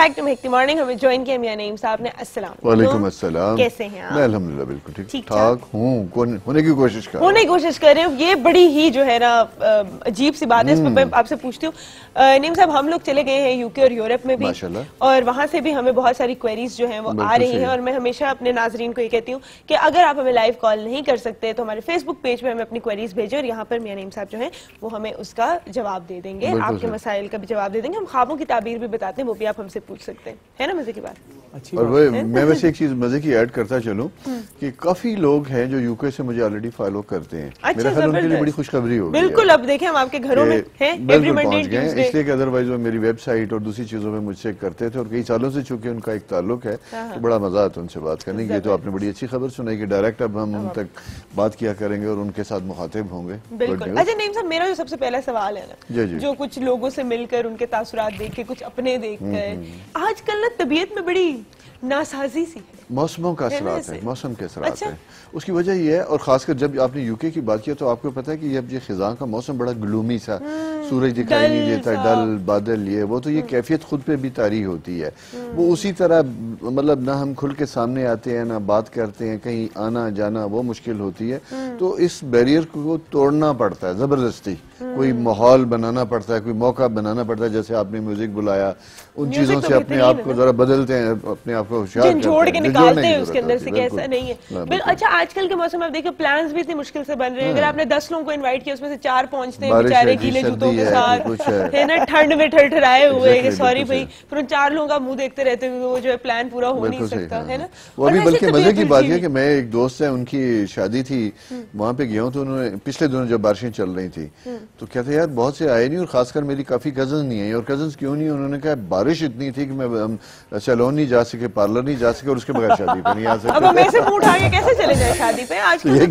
Back to Mehakti morning. हमें ज्वाइन किया मियां नईम साहब ने। अस्सलाम वालेकुम अस्सलाम। कैसे हैं आप? मैं अल्हम्दुलिल्लाह बिल्कुल ठीक ठाक हूँ, होने की कोशिश कर रहे हूँ। ये बड़ी ही जो है ना अजीब सी बात है, इस पर मैं आपसे पूछती हूँ। नईम साहब, हम लोग चले गए हैं यूके और यूरोप में भी, और वहां से भी हमें बहुत सारी क्वेरीज जो हैं वो आ रही हैं, और मैं हमेशा अपने नाजरीन को ये कहती हूँ कि अगर आप हमें लाइव कॉल नहीं कर सकते तो हमारे फेसबुक पेज पे हमें अपनी क्वेरीज भेजें, और यहाँ पर मियां नईम साहब जो है वो हमें उसका जवाब दे देंगे, आपके मसाइल का भी जवाब दे देंगे। हम ख्वाबों की ताबीर भी बताते हैं, वो भी आप हमसे पूछ सकते हैं, है ना? मजे की बात। और मैं वैसे एक चीज मजे की ऐड करता चलूं कि काफी लोग हैं जो यूके से मुझे ऑलरेडी फॉलो करते हैं। मेरा ख्याल उनके लिए बड़ी खुशखबरी होगी। बिल्कुल, अब देखें हम आपके घरों में हैं एवरी मंडे ट्यूसडे, इसलिए कि अदरवाइज वो मेरी वेबसाइट और दूसरी चीजों में मुझसे करते थे, और कई सालों से चूंकि उनका एक ताल्लुक है तो बड़ा मजा आता है उनसे बात करने की। तो आपने बड़ी अच्छी खबर सुनाई कि डायरेक्ट अब हम उन तक बात किया करेंगे और उनके साथ मुखातिब होंगे। बिल्कुल। अच्छा नईम साहब, मेरा जो सबसे पहला सवाल है ना, जो कुछ लोगों से मिलकर उनके तासुरात देख के, कुछ अपने देख कर, आजकल ना तबीयत में बड़ी नासाजी सी है। मौसमों का असरात है, मौसम के असरात है। उसकी वजह यह है, और खासकर जब आपने यूके की बात किया तो आपको पता है कि अब ये खिज़ां का मौसम बड़ा ग्लूमी सा, सूरज दिखाई नहीं देता, डल बादल, ये वो, तो ये कैफियत खुद पे भी तारी होती है। वो उसी तरह मतलब ना हम खुल के सामने आते हैं, ना बात करते हैं, कहीं आना जाना वो मुश्किल होती है। तो इस बैरियर को तोड़ना पड़ता है जबरदस्ती, कोई माहौल बनाना पड़ता है, कोई मौका बनाना पड़ता है। जैसे आपने म्यूजिक बुलाया, उन चीजों से अपने आप को जरा बदलते हैं, अपने आप को होशियार जोड़ के निकालते हैं उसके अंदर से, कैसा नहीं है। अच्छा, आजकल के मौसम में आप देखिए प्लान्स भी इतनी मुश्किल से बन रहे हैं। अगर आपने 10 लोगों को इनवाइट किया, उसमें से 4 पहुंचते हैं बेचारे गीले जूतों के साथ, है ना, ठंड में ठरठराए हुए, सॉरी भाई, फिर उन 4 लोगों का मुंह देखते रहते हुए वो जो है प्लान पूरा हो नहीं सकता, है ना। वो भी बल्कि मजे की बात है कि मैं एक दोस्त है, उनकी शादी थी, वहां पे गया हूँ, तो उन्होंने पिछले दिनों जब बारिशें चल रही थी तो कहते यार बहुत से आए नहीं, और खासकर मेरी काफी कजन नहीं आई। और कजन क्यों नहीं? उन्होंने कहा बारिश इतनी थी कि मैं सैलून नहीं जा सके, पार्लर नहीं जा सके, और उसके बगैर शादी पे नहीं आ सकते। अब हम ऐसे मुंह उठा के कैसे चले जाए शादी पे? आजकल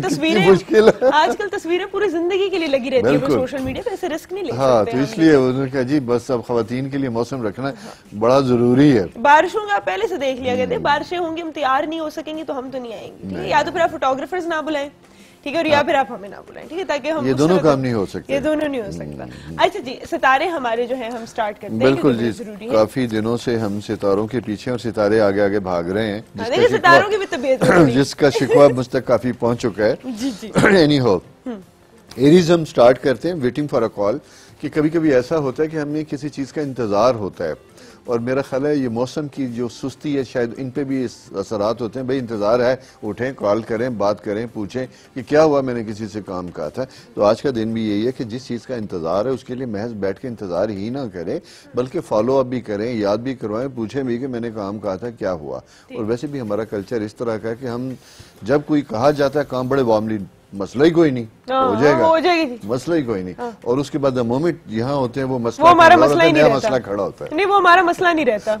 तस्वीरें पूरी जिंदगी के लिए लगी रहती है सोशल मीडिया पे, ऐसे रिस्क नहीं ले सकते। हाँ, तो इसलिए उन्होंने कहा जी बस अब खवातीन के लिए मौसम रखना बड़ा जरूरी है। बारिशों का पहले से देख लिया गया, बारिशें होंगी, हम तैयार नहीं हो सकेंगे तो हम तो नहीं आएंगे, ठीक है? या तो फिर आप फोटोग्राफर्स ना बुलाएं, ठीक है, और या फिर आप हमें ना बुलाएं, ठीक है, ताकि हम ये दोनों काम नहीं हो सकते, ये दोनों नहीं हो सकता। अच्छा जी, सितारे हमारे जो हैं हम स्टार्ट करते हैं। बिल्कुल जी, काफी दिनों से हम सितारों के पीछे, और सितारे आगे आगे भाग रहे हैं, सितारों की भी तबीयत जिसका शिकवा मुझ तक काफी पहुंच चुका है। जी जी। एनी हो, एरीज हम स्टार्ट करते हैं वेटिंग फॉर अ कॉल, कि कभी कभी ऐसा होता है कि हमें किसी चीज का इंतजार होता है, और मेरा ख्याल है ये मौसम की जो सुस्ती है शायद इन पे भी असरात होते हैं। भाई इंतजार है, उठें, कॉल करें, बात करें, पूछें कि क्या हुआ, मैंने किसी से काम कहा था। तो आज का दिन भी यही है कि जिस चीज़ का इंतजार है उसके लिए महज बैठ के इंतजार ही ना करें, बल्कि फॉलो अप भी करें, याद भी करवाएं, पूछें भी कि मैंने काम कहा था, क्या हुआ। और वैसे भी हमारा कल्चर इस तरह का है कि हम जब कोई कहा जाता है काम, बड़े वार्मली, मसला ही कोई नहीं, हो जाएगा, मसला ही कोई नहीं, और उसके बाद मोमेंट यहाँ होते हैं वो मसला, वो हमारा मसला ही नहीं रहता, मसला खड़ा होता है, नहीं वो हमारा मसला नहीं रहता,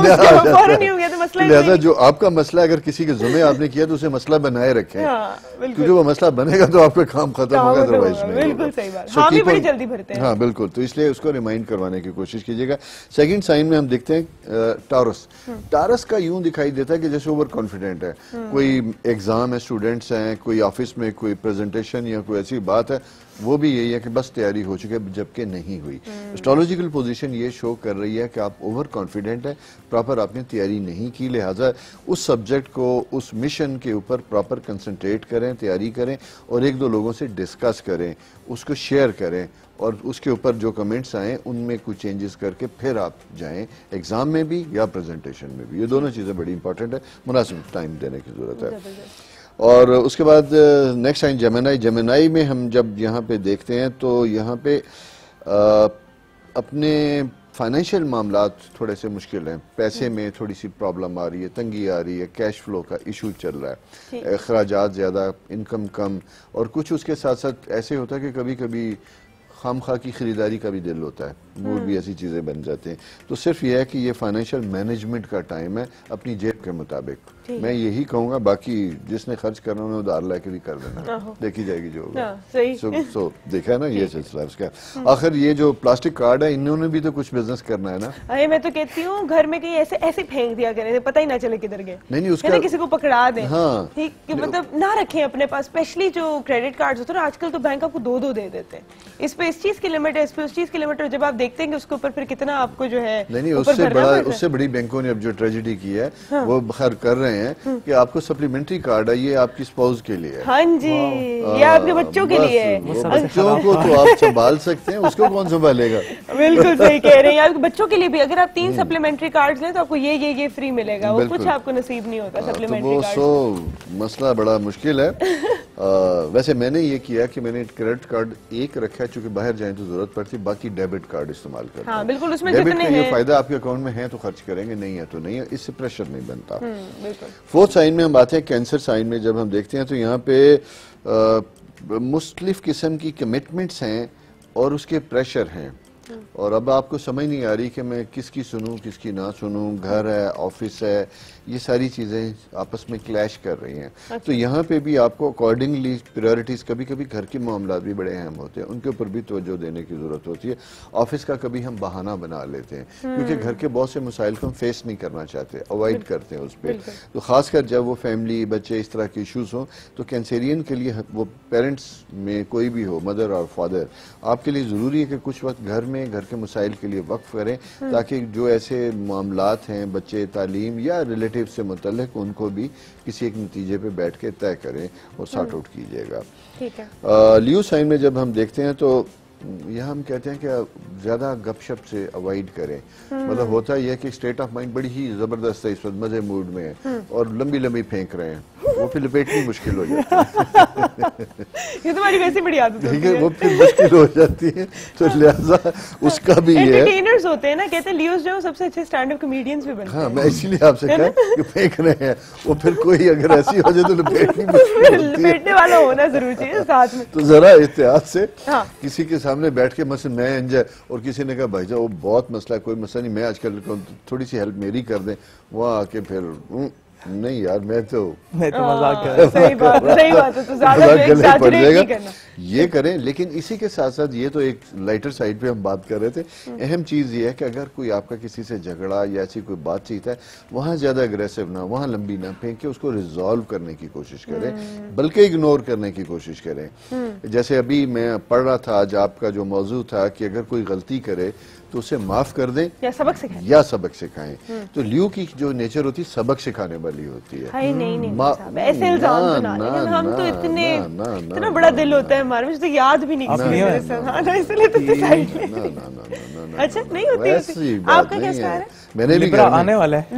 लिहाजा जो आपका मसला अगर किसी के जुम्मे आपने किया तो उसे मसला बनाए रखें, क्योंकि वो मसला बनेगा तो आपका काम खत्म होगा, अदरवाइज नहीं। बिल्कुल सही बात, हम भी बड़ी जल्दी भरते हैं। हाँ बिल्कुल, तो इसलिए उसको रिमाइंड करवाने की कोशिश कीजिएगा। सेकंड साइन में हम देखते हैं टॉरस। टॉरस का यूं दिखाई देता है कि जैसे ओवर कॉन्फिडेंट है, कोई एग्जाम है, स्टूडेंट्स हैं, कोई ऑफिस में कोई प्रेजेंटेशन या कोई ऐसी बात है, वो भी यही है कि बस तैयारी हो चुकी है, जबकि नहीं हुई। एस्ट्रोलॉजिकल पोजीशन ये शो कर रही है कि आप ओवर कॉन्फिडेंट है, प्रॉपर आपने तैयारी नहीं की, लिहाजा उस सब्जेक्ट को, उस मिशन के ऊपर प्रॉपर कंसंट्रेट करें, तैयारी करें, और एक दो लोगों से डिस्कस करें, उसको शेयर करें, और उसके ऊपर जो कमेंट्स आए उनमें कुछ चेंजेस करके फिर आप जाएं, एग्जाम में भी या प्रेजेंटेशन में भी। ये दोनों चीज़ें बड़ी इंपॉर्टेंट है, मुनासिब टाइम देने की जरूरत है। और उसके बाद नेक्स्ट टाइम जेमिनाई। जेमिनाई में हम जब यहाँ पे देखते हैं तो यहाँ पे अपने फाइनेंशियल मामलात थोड़े से मुश्किल हैं, पैसे में थोड़ी सी प्रॉब्लम आ रही है, तंगी आ रही है, कैश फ्लो का इशू चल रहा है, अखराजात ज़्यादा, इनकम कम, और कुछ उसके साथ साथ ऐसे होता है कि कभी कभी खामखा की खरीदारी का भी दिल होता है, मूड भी ऐसी चीज़ें बन जाते हैं। तो सिर्फ ये है कि ये फाइनेंशियल मैनेजमेंट का टाइम है, अपनी जेब के मुताबिक मैं यही कहूँगा, बाकी जिसने खर्च करना उन्हें उधार लाके भी कर देना, देखी जाएगी जो होगा। सो देखा है ना ये सिलसिला उसका। आखिर ये जो प्लास्टिक कार्ड है, इन्होंने भी तो कुछ बिजनेस करना है ना। अरे मैं तो कहती हूँ घर में कहीं ऐसे ऐसे फेंक दिया करें, पता ही ना चले किधर गए, नहीं उसका किसी को पकड़ा दें। हाँ, मतलब ना रखें अपने पास, स्पेशली जो क्रेडिट कार्ड होते हैं आजकल तो बैंक आपको 2-2 दे देते हैं, इस पे इस चीज की लिमिट है, इस पे उस चीज की लिमिट है, जब आप देखते हैं कि उसके ऊपर फिर कितना आपको जो है नहीं उससे बड़ी बैंकों ने अब जो ट्रेजेडी की है वो बाहर कर रहे हैं कि आपको सप्लीमेंट्री कार्ड है, ये आपकी स्पाउस के लिए है। हाँ जी, ये आपके बच्चों के लिए है। बच्चों को तो आप संभाल सकते हैं, उसको कौन संभालेगा? बिल्कुल सही कह रहे हैं। आपके बच्चों के लिए भी अगर आप 3 सप्लीमेंट्री कार्ड लें तो आपको ये फ्री मिलेगा, वो कुछ आपको नसीब नहीं होता सप्लीमेंट्री कार्ड। तो मसला बड़ा मुश्किल है। वैसे मैंने ये किया कि मैंने क्रेडिट कार्ड एक रखा है, चूंकि बाहर जाए तो जरूरत पड़ती, बाकी डेबिट कार्ड इस्तेमाल करता हूं। हाँ, बिल्कुल, उसमें डेबिट जितने का ये हैं फायदा आपके अकाउंट में है तो खर्च करेंगे, नहीं है तो नहीं है, इससे प्रेशर नहीं बनता। फोर्थ साइन में हम आते हैं कैंसर साइन में। जब हम देखते हैं तो यहाँ पे मुख्तलिफ किस्म की कमिटमेंट्स हैं और उसके प्रेशर हैं, और अब आपको समझ नहीं आ रही कि मैं किसकी सुनूं किसकी ना सुनूं। घर है, ऑफिस है, ये सारी चीजें आपस में क्लैश कर रही हैं। अच्छा। तो यहाँ पे भी आपको अकॉर्डिंगली प्रायोरिटीज, कभी कभी घर के मामला भी बड़े अहम होते हैं, उनके ऊपर भी तवज्जो देने की जरूरत होती है। ऑफिस का कभी हम बहाना बना लेते हैं क्योंकि घर के बहुत से मसाइल को हम फेस नहीं करना चाहते, अवॉइड करते हैं उस पर। तो खासकर जब वो फैमिली, बच्चे, इस तरह के इशूज हों तो कैंसेरियन के लिए, वो पेरेंट्स में कोई भी हो, मदर और फादर, आपके लिए जरूरी है कि कुछ वक्त घर में घर के मसाइल के लिए वक्फ करें, ताकि जो ऐसे मामलात हैं बच्चे, तालीम या रिलेटिव से मुतल्लिक, उनको भी किसी एक नतीजे पे बैठ के तय करें और सॉर्ट आउट कीजिएगा। ठीक है। लियो साइन में जब हम देखते हैं तो यहाँ हम कहते हैं कि ज्यादा गपशप से अवॉइड करें। मतलब होता यह है कि स्टेट ऑफ माइंड बड़ी ही जबरदस्त है, इस वक्त मजे मूड में है और लंबी लंबी फेंक रहे हैं, वो फिर लपेटनी मुश्किल हो जाती है। ये तुम्हारी वैसे बड़ी आदत है, वो फिर मुश्किल हो जाती है, तो लिहाजा उसका भी ये एंटरटेनर्स होते हैं ना, कहते हैं लियोस जो सबसे अच्छे स्टैंड अप कॉमेडियंस भी बनते हैं। हाँ, मैं इसीलिए आपसे कहा कि फेंक रहे हैं, वो फिर कोई अगर ऐसी हो जाए तो लपेटनी मुश्किल होती है। लपेटने वाला होना जरूरी चाहिए साथ में। तो जरा एहतियात से किसी के सामने बैठ के, मसलन मैं एंजॉय और किसी ने कहा भाई साहब वो बहुत मसला है, कोई मसला नहीं, मैं आजकल थोड़ी सी हेल्प मेरी कर दें, वहाँ आके फिर नहीं यार मैं तो मजाक कर रहा हूं। सही बात है, तो ज्यादा एग्जैजरेट नहीं करना। ये करें, लेकिन इसी के साथ साथ ये तो एक लाइटर साइड पे हम बात कर रहे थे। अहम चीज ये है कि अगर कोई आपका किसी से झगड़ा या ऐसी कोई बातचीत है, वहां ज्यादा अग्रेसिव ना, वहां लंबी ना फेंके, उसको रिजॉल्व करने की कोशिश करें, बल्कि इग्नोर करने की कोशिश करें। जैसे अभी मैं पढ़ रहा था, आज आपका जो मौजू था कि अगर कोई गलती करे तो उसे माफ कर दें या सबक सिखाएं। तो लियो की जो नेचर होती है सबक सिखाने वाली होती है। ऐसे इल्जाम हम तो इतना बड़ा दिल होता है हमारे, मुझे तो याद भी नहीं किया, इसलिए तो अच्छा नहीं होती। आपका क्या ख्याल है? मैंने भी आने वाला है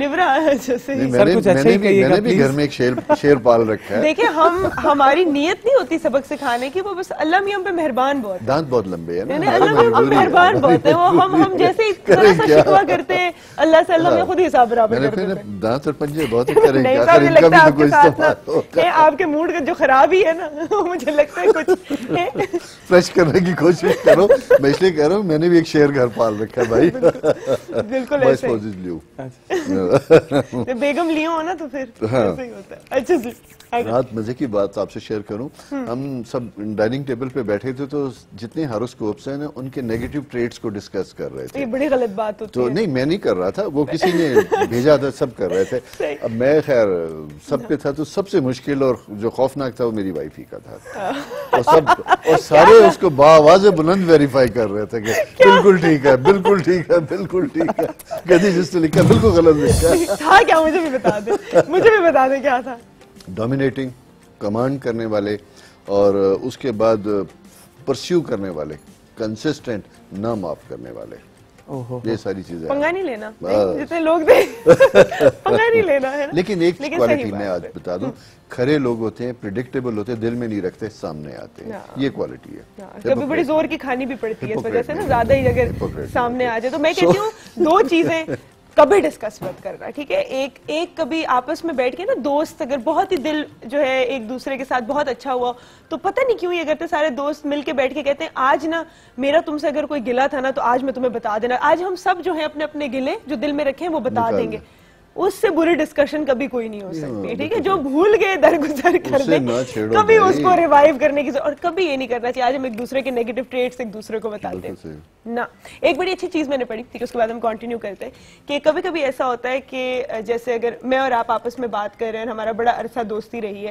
मैंने भी घर में एक शेर पाल रखा है। देखिए, हमारी नीयत नहीं होती सबक सिखाने की, वो बस अल्लाह मियां पे मेहरबान बहुत, दांत बहुत लंबे है ना, अल्लाह मेहरबान बहुत है। वो हम जैसे ही थोड़ा सा शिकवा करते हैं अल्लाह से, अल्लाह में खुद हिसाब बराबर कर देते हैं। दांत और पंजे बहुत करेंगे, आपके मूड का जो खराबी है ना, मुझे लगता है कुछ फ्रेश करने की कोशिश करो। मैं इसलिए कह रहा हूँ, मैंने भी एक शेर घर पाल रखा है भाई। बिल्कुल ऐसे बेगम लियो हो ना, तो फिर ऐसे ही होता है। अच्छा जी, रात मजे की बात आपसे शेयर करूं, हम सब डाइनिंग टेबल पे बैठे थे तो जितने हॉरोस्कोप्स हैं ना, उनके नेगेटिव ट्रेड्स को डिस्कस कर रहे थे। ये बड़ी गलत बात होती है। नहीं, मैं नहीं कर रहा था, वो किसी ने भेजा था, सब कर रहे थे। अब मैं खैर सब पे था, तो सबसे मुश्किल और जो खौफनाक था वो मेरी वाइफ ही का था। और सारे उसको बाआवाज़ बुलंद वेरीफाई कर रहे थे कि बिल्कुल ठीक है, बिल्कुल ठीक है, बिल्कुल ठीक है। कहती जिसने लिखा बिल्कुल गलत लिखा था। क्या मुझे भी बता दे क्या था? डोमिनेटिंग, कमांड करने वाले, और उसके बाद परस्यू करने वाले, कंसिस्टेंट, ना माफ करने वाले, ये सारी चीजें। पंगा नहीं लेना, जितने लोग थे पंगा नहीं लेना है। लेकिन एक क्वालिटी मैं आज बता दूं, खरे लोग होते हैं, प्रिडिक्टेबल होते हैं, दिल में नहीं रखते, सामने आते हैं, ये क्वालिटी है। कभी बड़ी जोर की खानी भी पड़ती है इस वजह से ना, ज्यादा ही अगर सामने आ जाए। तो मैं कहती हूँ दो चीजें कभी डिस्कस मत करना, ठीक है? एक कभी आपस में बैठ के ना, दोस्त अगर बहुत ही दिल जो है एक दूसरे के साथ बहुत अच्छा हुआ, तो पता नहीं क्यों ये करते, सारे दोस्त मिलके बैठ के कहते हैं आज ना मेरा तुमसे अगर कोई गिला था ना तो आज मैं तुम्हें बता देना। आज हम सब जो है अपने अपने गिले जो दिल में रखे हैं वो बता देंगे, उससे बुरी डिस्कशन कभी कोई नहीं हो सकती, ठीक है? जो भूल गए दरगुजर कर दे, कभी उसको रिवाइव करने की, और कभी ये नहीं करना चाहिए आज हम एक दूसरे के नेगेटिव ट्रेट्स एक दूसरे को बताते हैं ना। एक बड़ी अच्छी चीज मैंने पढ़ी थी, उसके बाद हम कंटिन्यू करते हैं कि कभी कभी ऐसा होता है कि जैसे अगर मैं और आप आपस में बात कर रहे हैं, हमारा बड़ा अरसा दोस्ती रही है,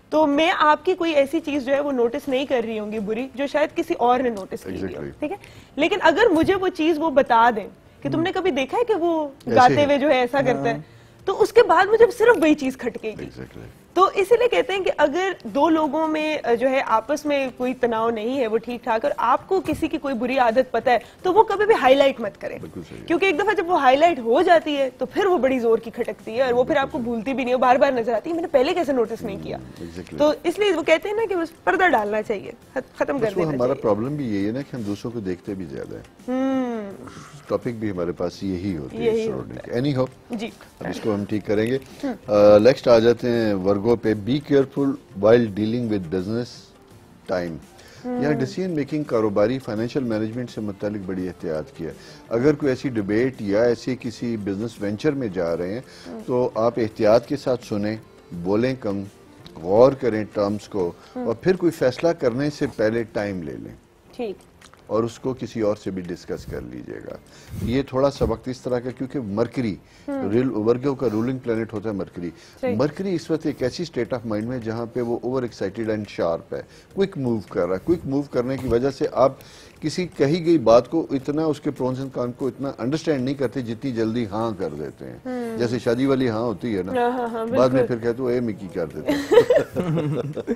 तो मैं आपकी कोई ऐसी चीज जो है वो नोटिस नहीं कर रही होंगी बुरी, जो शायद किसी और ने नोटिस की हो, ठीक है। लेकिन अगर मुझे वो चीज वो बता दें कि तुमने कभी देखा है कि वो गाते हुए जो है ऐसा करता है, तो उसके बाद मुझे सिर्फ वही चीज खटकेगी। तो इसीलिए कहते हैं कि अगर दो लोगों में जो है आपस में कोई तनाव नहीं है, वो ठीक ठाक, और आपको किसी की कोई बुरी आदत पता है, तो वो कभी भी हाईलाइट मत करें, क्योंकि एक दफा जब वो हाईलाइट हो जाती है तो फिर वो बड़ी जोर की खटकती है और वो फिर आपको भूलती भी नहीं, वो बार बार नजर आती है, मैंने पहले कैसे नोटिस नहीं किया। तो इसलिए वो कहते हैं ना कि बस पर्दा डालना चाहिए, खत्म कर देना। हमारा प्रॉब्लम भी यही है ना कि हम दूसरों को देखते भी ज्यादा है, टॉपिक भी हमारे पास यही होती है। एनी हो जी, अब इसको हम ठीक करेंगे। नेक्स्ट आ जाते हैं वर्गो पे। Be careful while dealing with business time. यहाँ डिसीजन मेकिंग, कारोबारी, फाइनेंशियल मैनेजमेंट से मुतालिक बड़ी एहतियात की है। अगर कोई ऐसी डिबेट या ऐसे किसी बिजनेस वेंचर में जा रहे हैं तो आप एहतियात के साथ सुने, बोलें कम, गौर करें टर्म्स को, और फिर कोई फैसला करने से पहले टाइम ले लें, ठीक, और उसको किसी और से भी डिस्कस कर लीजिएगा। ये थोड़ा सा वक्त इस तरह का, क्योंकि मरकरी वर्गों का रूलिंग प्लेनेट होता है मरकरी। मरकरी इस वक्त एक ऐसी स्टेट ऑफ माइंड में जहाँ पे वो ओवर एक्साइटेड एंड शार्प है, क्विक मूव कर रहा है। क्विक मूव करने की वजह से आप किसी कही गई बात को इतना, उसके प्रोन्स एंड कॉन्स को इतना अंडरस्टैंड नहीं करते जितनी जल्दी हाँ कर देते हैं। जैसे शादी वाली हाँ होती है ना, बाद में फिर कहते हो ए मिकी कर देते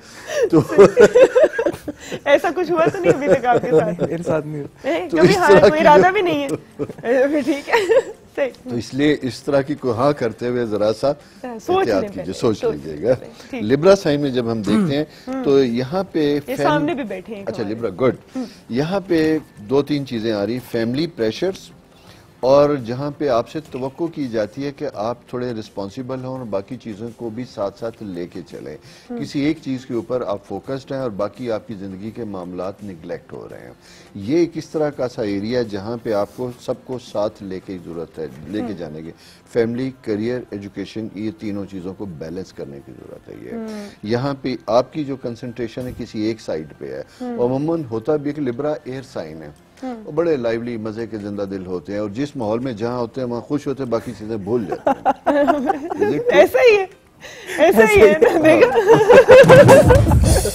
तो ऐसा कुछ हुआ तो नहीं अभी तक आपके साथ? मेरे साथ नहीं हुआ, तो कभी हाँ कोई इरादा भी नहीं है, ठीक है। तो इसलिए इस तरह की को हाँ करते हुए जरा सा एहतियात कीजिए, सोच लीजिएगा। लिब्रा साइन में जब हम देखते हैं तो यहाँ पे सामने भी बैठे हैं, अच्छा लिब्रा, गुड। यहाँ पे दो तीन चीजें आ रही, फैमिली प्रेशर्स, और जहाँ पे आपसे तवक्को की जाती है कि आप थोड़े रिस्पॉन्सिबल हों और बाकी चीज़ों को भी साथ साथ लेके चलें। किसी एक चीज़ के ऊपर आप फोकस्ड हैं और बाकी आपकी ज़िंदगी के मामलात निगलेक्ट हो रहे हैं। ये किस तरह का सा एरिया है जहाँ पे आपको सबको साथ लेके ज़रूरत है, लेके जाने की। फैमिली, करियर, एजुकेशन, ये तीनों चीज़ों को बैलेंस करने की ज़रूरत है। ये यहाँ पे आपकी जो कंसंट्रेशन है किसी एक साइड पे है, और अमूमन होता भी है कि लिब्रा एयर साइन है, वो बड़े लाइवली, मजे के, जिंदा दिल होते हैं, और जिस माहौल में जहाँ होते हैं वहाँ खुश होते हैं, बाकी चीजें भूल जाते हैं। ऐसा ही है, ऐसा ही है ना, देखा।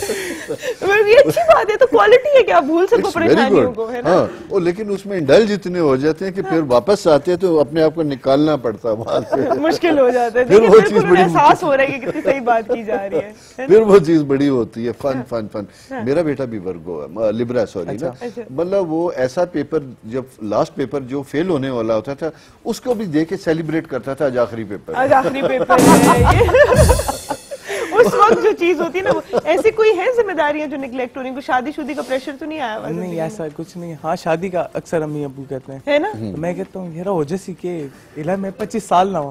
ये अच्छी बात है, तो क्वालिटी है कि आप भूल सको परेशानियों को, है ना। हाँ, और लेकिन उसमें इंडल्ज इतने हो जाते हैं कि फिर वापस आते हैं तो अपने आप को निकालना पड़ता है वहां से, मुश्किल हो जाता है। फिर वो चीज बड़ी एहसास हो रहा है कि कितनी सही बात की जा रही है, फिर वो चीज बड़ी होती है। Fun fun fun. मेरा बेटा भी वर्गो है, लिब्रा, सॉरी ना, मतलब वो ऐसा पेपर, जब लास्ट पेपर जो फेल होने वाला होता था उसको भी देख के सेलिब्रेट करता था, आज आखिरी पेपर, आज आखिरी पेपर। उस वक्त जो चीज होती है ना, वो ऐसी कोई है जिम्मेदारियां जो निगलेक्ट हो रही हैं? शादी का प्रेशर तो नहीं आया? नहीं, ऐसा कुछ नहीं। हाँ, शादी का अक्सर अम्मी अबू कहते हैं, है ना। तो मैं कहता हूँ यार हो जैसी के इला मैं 25 साल ना हूँ,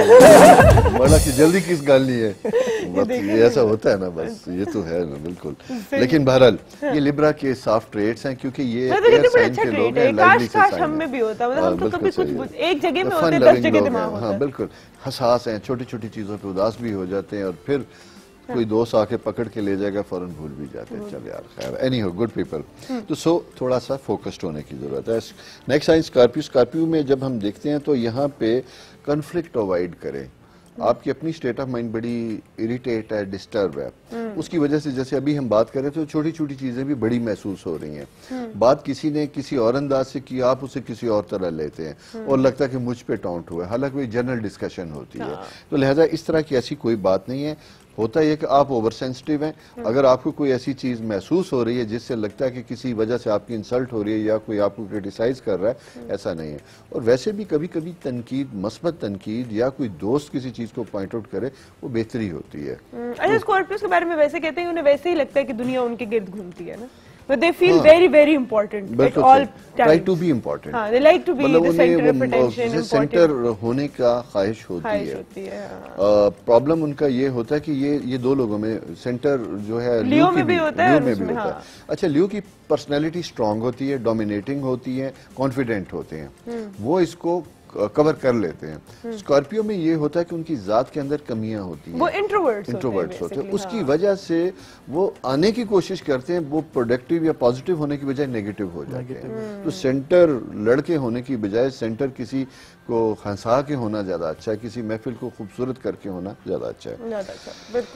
बड़ा कि जल्दी किस गाल नहीं है, ये ऐसा होता है ना, बस ये तो है ना, बिल्कुल। लेकिन बहरहाल ये लिब्रा के सॉफ्ट ट्रेड्स हैं, क्योंकि ये एयर साइन के लोग हैं, लाइवली से साइन है। हम में भी होता है, हम तो कभी कुछ एक जगह में होते हैं, 10 जगह दिमाग होता है। हाँ बिल्कुल, हसास हैं, छोटी छोटी चीजों पे उदास भी हो जाते हैं, और फिर कोई दोस्त आके पकड़ के ले जाएगा, फौरन भूल भी जाते हैं। चल यार, खैर, एनी हो, गुड पीपल। तो थोड़ा सा फोकस्ड होने की जरूरत है। Next sign Scorpio. स्कॉर्पियो में जब हम देखते हैं तो यहाँ पे कन्फ्लिक्ट अवॉइड करें। आपकी अपनी स्टेट ऑफ माइंड बड़ी इरिटेट है, डिस्टर्ब है, उसकी वजह से जैसे अभी हम बात करें तो छोटी छोटी चीजें भी बड़ी महसूस हो रही हैं। बात किसी ने किसी और अंदाज से की, आप उसे किसी और तरह लेते हैं और लगता है कि मुझ पे टाउंट हुआ है, हालांकि कोई जनरल डिस्कशन होती है। तो लिहाजा इस तरह की ऐसी कोई बात नहीं है। होता यह कि आप ओवर सेंसिटिव हैं। अगर आपको कोई ऐसी चीज महसूस हो रही है जिससे लगता है कि किसी वजह से आपकी इंसल्ट हो रही है या कोई आपको क्रिटिसाइज कर रहा है, ऐसा नहीं है। और वैसे भी कभी कभी तनकीद, मस्बत तनकीद, या कोई दोस्त किसी चीज को पॉइंट आउट करे, वो बेहतरी होती है। अच्छा, स्कॉर्पियोस के बारे में वैसे कहते हैं, उन्हें वैसे ही लगता है कि दुनिया उनके गिर्द घूमती है ना, but they feel very very important at all times. Try to be important. हाँ, they like to be the center of attention, important. Centre होने का ख्वाहिश होती है। प्रॉब्लम उनका ये होता है कि ये दो लोगों में सेंटर जो है, लियो में भी होता है, लियो में भी होता है। अच्छा, लियो की पर्सनैलिटी स्ट्रांग होती है, डोमिनेटिंग होती है, कॉन्फिडेंट होते हैं, वो इसको कवर कर लेते हैं। स्कॉर्पियो में ये होता है कि उनकी जात के अंदर कमियां होती हैं, वो इंट्रोवर्ट्स होते हैं। उसकी वजह से वो आने की कोशिश करते हैं, वो प्रोडक्टिव या पॉजिटिव होने की बजाय नेगेटिव हो जाते हैं। तो सेंटर लड़के होने की बजाय सेंटर किसी को हंसा के होना ज्यादा अच्छा है, किसी महफिल को खूबसूरत करके होना ज्यादा अच्छा है।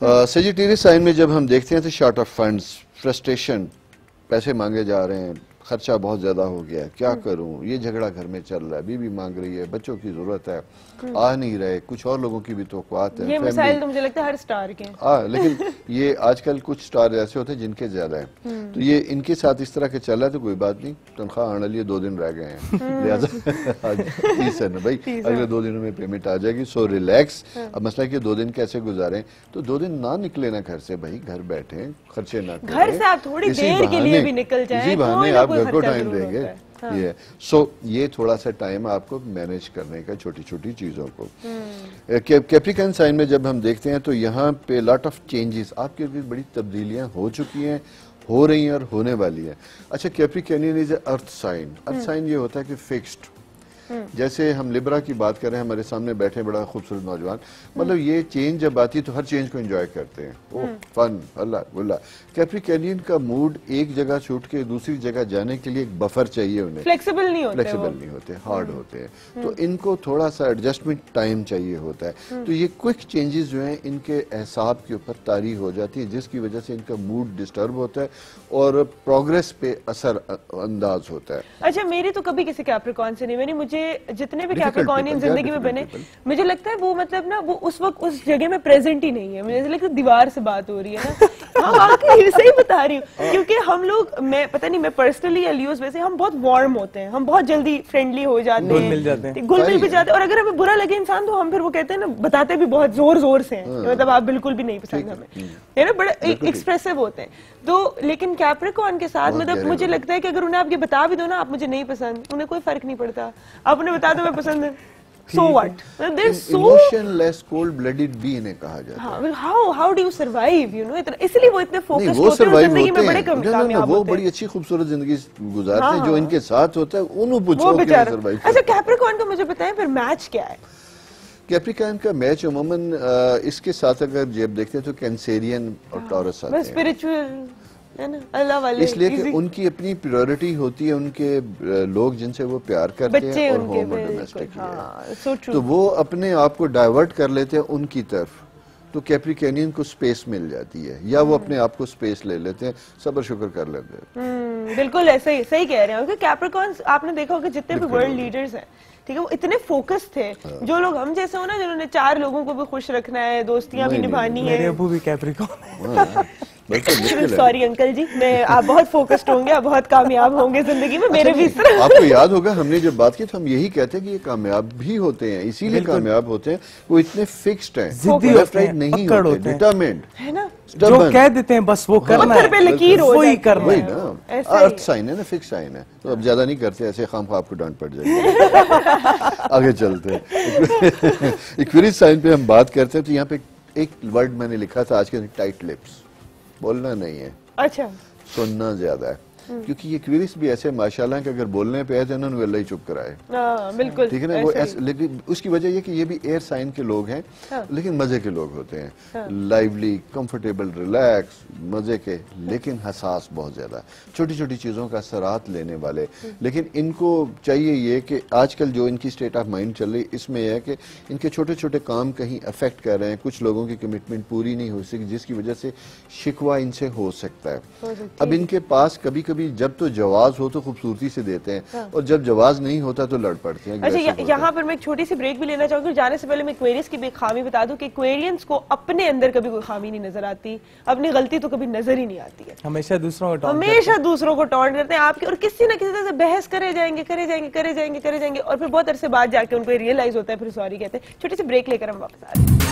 सेजिटेरियस साइन में जब हम देखते हैं तो शॉर्ट ऑफ फंड्स, फ्रस्ट्रेशन, पैसे मांगे जा रहे हैं, खर्चा बहुत ज्यादा हो गया है, क्या करूं, ये झगड़ा घर में चल रहा है, बीवी मांग रही है, बच्चों की जरूरत है, आ नहीं रहे, कुछ और लोगों की भी तौक़ुआत है। ये मसाइल तो मुझे लगता है हर स्टार के लेकिन ये आजकल कुछ स्टार ऐसे होते हैं जिनके ज्यादा है, तो ये इनके साथ इस तरह के चल रहा है तो कोई बात नहीं, तनख्वाह आने लिए 2 दिन रह गए हैं, लिहाजा आज 30 है ना भाई, अगले 2 दिनों में पेमेंट आ जाएगी, सो रिलैक्स। अब मसला कि 2 दिन कैसे गुजारें, तो 2 दिन ना निकले ना घर से भाई, घर बैठे खर्चे ना करें, घर से आप थोड़ी देर के लिए भी निकल जाएं, इसी बहाने आप घर को टाइम देंगे। ये सो ये थोड़ा सा टाइम आपको मैनेज करने का छोटी छोटी चीजों को। कैप्रिकॉर्न साइन में जब हम देखते हैं तो यहाँ पे लॉट ऑफ चेंजेस, आपके लिए बड़ी तब्दीलियां हो चुकी हैं, हो रही हैं और होने वाली हैं। अच्छा, Capricornian is earth sign. Earth sign ये होता है कि फिक्स्ड, जैसे हम लिब्रा की बात करें, हमारे सामने बैठे बड़ा खूबसूरत नौजवान, मतलब ये चेंज जब आती है तो हर चेंज को एंजॉय करते हैं, ओह फन हल्ला गुल्ला। कैप्रिकॉर्नियन का मूड एक जगह छूट के दूसरी जगह जाने के लिए एक बफर चाहिए उन्हें, फ्लेक्सिबल नहीं होते, हार्ड होते हैं, तो इनको थोड़ा सा एडजस्टमेंट टाइम चाहिए होता है। तो ये क्विक चेंजेस जो हैं इनके एहसाब के ऊपर तारी हो जाती है, जिसकी वजह से इनका मूड डिस्टर्ब होता है और प्रोग्रेस पे असर अंदाज होता है। अच्छा, मेरी तो कभी किसी कैप्रिकॉर्न से नहीं बनी, मुझे जितने भी कैप्रिकॉर्नियन जिंदगी में बने, मुझे लगता है वो मतलब ना वो उस वक्त उस जगह में प्रेजेंट ही नहीं है, मुझे लगता है दीवार से बात हो रही है ना। हाँ, सही बता रही हूँ, क्योंकि हम लोग, मैं पता नहीं, मैं पर्सनली अलियोस वैसे हम बहुत वार्म होते हैं, हम बहुत जल्दी फ्रेंडली हो जाते हैं, घुल मिल भी जाते हैं, और अगर हमें बुरा लगे इंसान तो हम फिर वो कहते हैं ना, बताते भी बहुत जोर जोर से हैं, मतलब आप बिल्कुल भी नहीं पसंद हमें, है ना, बड़े एक्सप्रेसिव होते हैं। तो लेकिन कैप्रिकॉर्न के साथ मतलब मुझे लगता है कि अगर उन्हें आप ये बता भी दो ना, आप मुझे नहीं पसंद, उन्हें कोई फर्क नहीं पड़ता, आप उन्हें बता दो मैं पसंद है, so what? They're so emotionless, cold-blooded भी इन्हें कहा जाता है। How do you survive? You know, इसलिए वो इतने फोकस्ड होते हैं, जिंदगी में बड़े कामयाब होते हैं। वो बड़ी अच्छी खूबसूरत जिंदगी गुजारते हैं, जो इनके साथ होता है उन्हें पूछो कि सर्वाइव। अच्छा, कैप्रिकॉर्न का मुझे बताएं फिर मैच क्या है? कैप्रिकॉर्न का मैच अमूमन इसके साथ अगर जब देखते हैं तो कैंसेरियन और टॉरस आते हैं, स्पिरिचुअल है ना, अल्लाह वाले, इसलिए कि उनकी अपनी प्रायोरिटी होती है, उनके लोग जिनसे वो प्यार करते हैं और होम और डोमेस्टिक है, तो वो अपने आप को डाइवर्ट कर लेते हैं उनकी तरफ, तो कैप्रिकॉर्नियन को स्पेस मिल जाती है, या वो अपने आप को स्पेस ले लेते हैं, सब्र शुक्र कर लेते हैं। बिल्कुल ऐसे ही सही कह रहे हैं, क्योंकि कैप्रिकॉर्न्स आपने देखा होगा जितने भी वर्ल्ड लीडर्स हैं, ठीक है, वो इतने फोकस थे, जो लोग हम जैसे हो ना, जिन्होंने 4 लोगों को भी खुश रखना है, दोस्तियां भी निभानी है। मेरे अबू भी कैप्रिकॉर्न है। सॉरी अंकल जी, मैं आप बहुत फोकस्ड होंगे, आप बहुत कामयाब होंगे जिंदगी में, मेरे भी। आपको याद होगा हमने जब बात की तो हम यही कहते हैं कि ये कामयाब भी होते हैं, इसीलिए कामयाब होते हैं, वो इतने फिक्स्ड हैं, जिद्दी लेफ्ट राइट नहीं होते, डिटरमिन्ड है ना, जो कह देते हैं बस वो करना है, पे लकीर हो वही करना है ना, अर्थ साइन है ना, फिक्स साइन है, तो अब ज्यादा नहीं करते ऐसे, खामखा आपको डांट पड़ जाएगी। आगे चलते हैं, एक्वेरियस साइन पे हम बात करते हैं, तो यहाँ पे एक वर्ड मैंने लिखा था आज के, टाइट लिप्स, बोलना नहीं है, अच्छा सुनना ज्यादा है, क्योंकि ये क्वेरीज भी ऐसे माशाल्लाह कि अगर बोलने पे है तो इन्होंने अल्लाह ही चुप कराए, बिल्कुल, ठीक है ना, वो लेकिन उसकी वजह ये कि ये भी एयर साइन के लोग हैं, लेकिन मजे के लोग होते हैं, लाइवली, कंफर्टेबल, रिलैक्स, मजे के, लेकिन हसास बहुत ज्यादा, छोटी छोटी चीजों का असरात लेने वाले, लेकिन इनको चाहिए ये कि आजकल जो इनकी स्टेट ऑफ माइंड चल रही इसमें यह है कि इनके छोटे छोटे काम कहीं अफेक्ट कर रहे हैं, कुछ लोगों की कमिटमेंट पूरी नहीं हो सकी, जिसकी वजह से शिकवा इनसे हो सकता है। अब इनके पास कभी कभी जब तो जवाब हो तो खूबसूरती से देते हैं, और जब जवाब नहीं होता तो लड़ पड़ते हैं। अच्छा, यहाँ पर मैं एक छोटी सी ब्रेक भी लेना चाहूंगी, जाने से पहले मैं एक्वेरियस की भी खामी बता दूं कि एक्वेरियंस को अपने अंदर कभी कोई खामी नहीं नजर आती, अपनी गलती तो कभी नजर ही नहीं आती है, हमेशा दूसरों को टॉन्ट करते हैं आपकी, और किसी ना किसी तरह से बहस करे जाएंगे, और फिर बहुत अरसे बाद जाके उनको रियलाइज होता है, फिर सॉरी कहते हैं। छोटी सी ब्रेक लेकर हम वापस आ रहे हैं।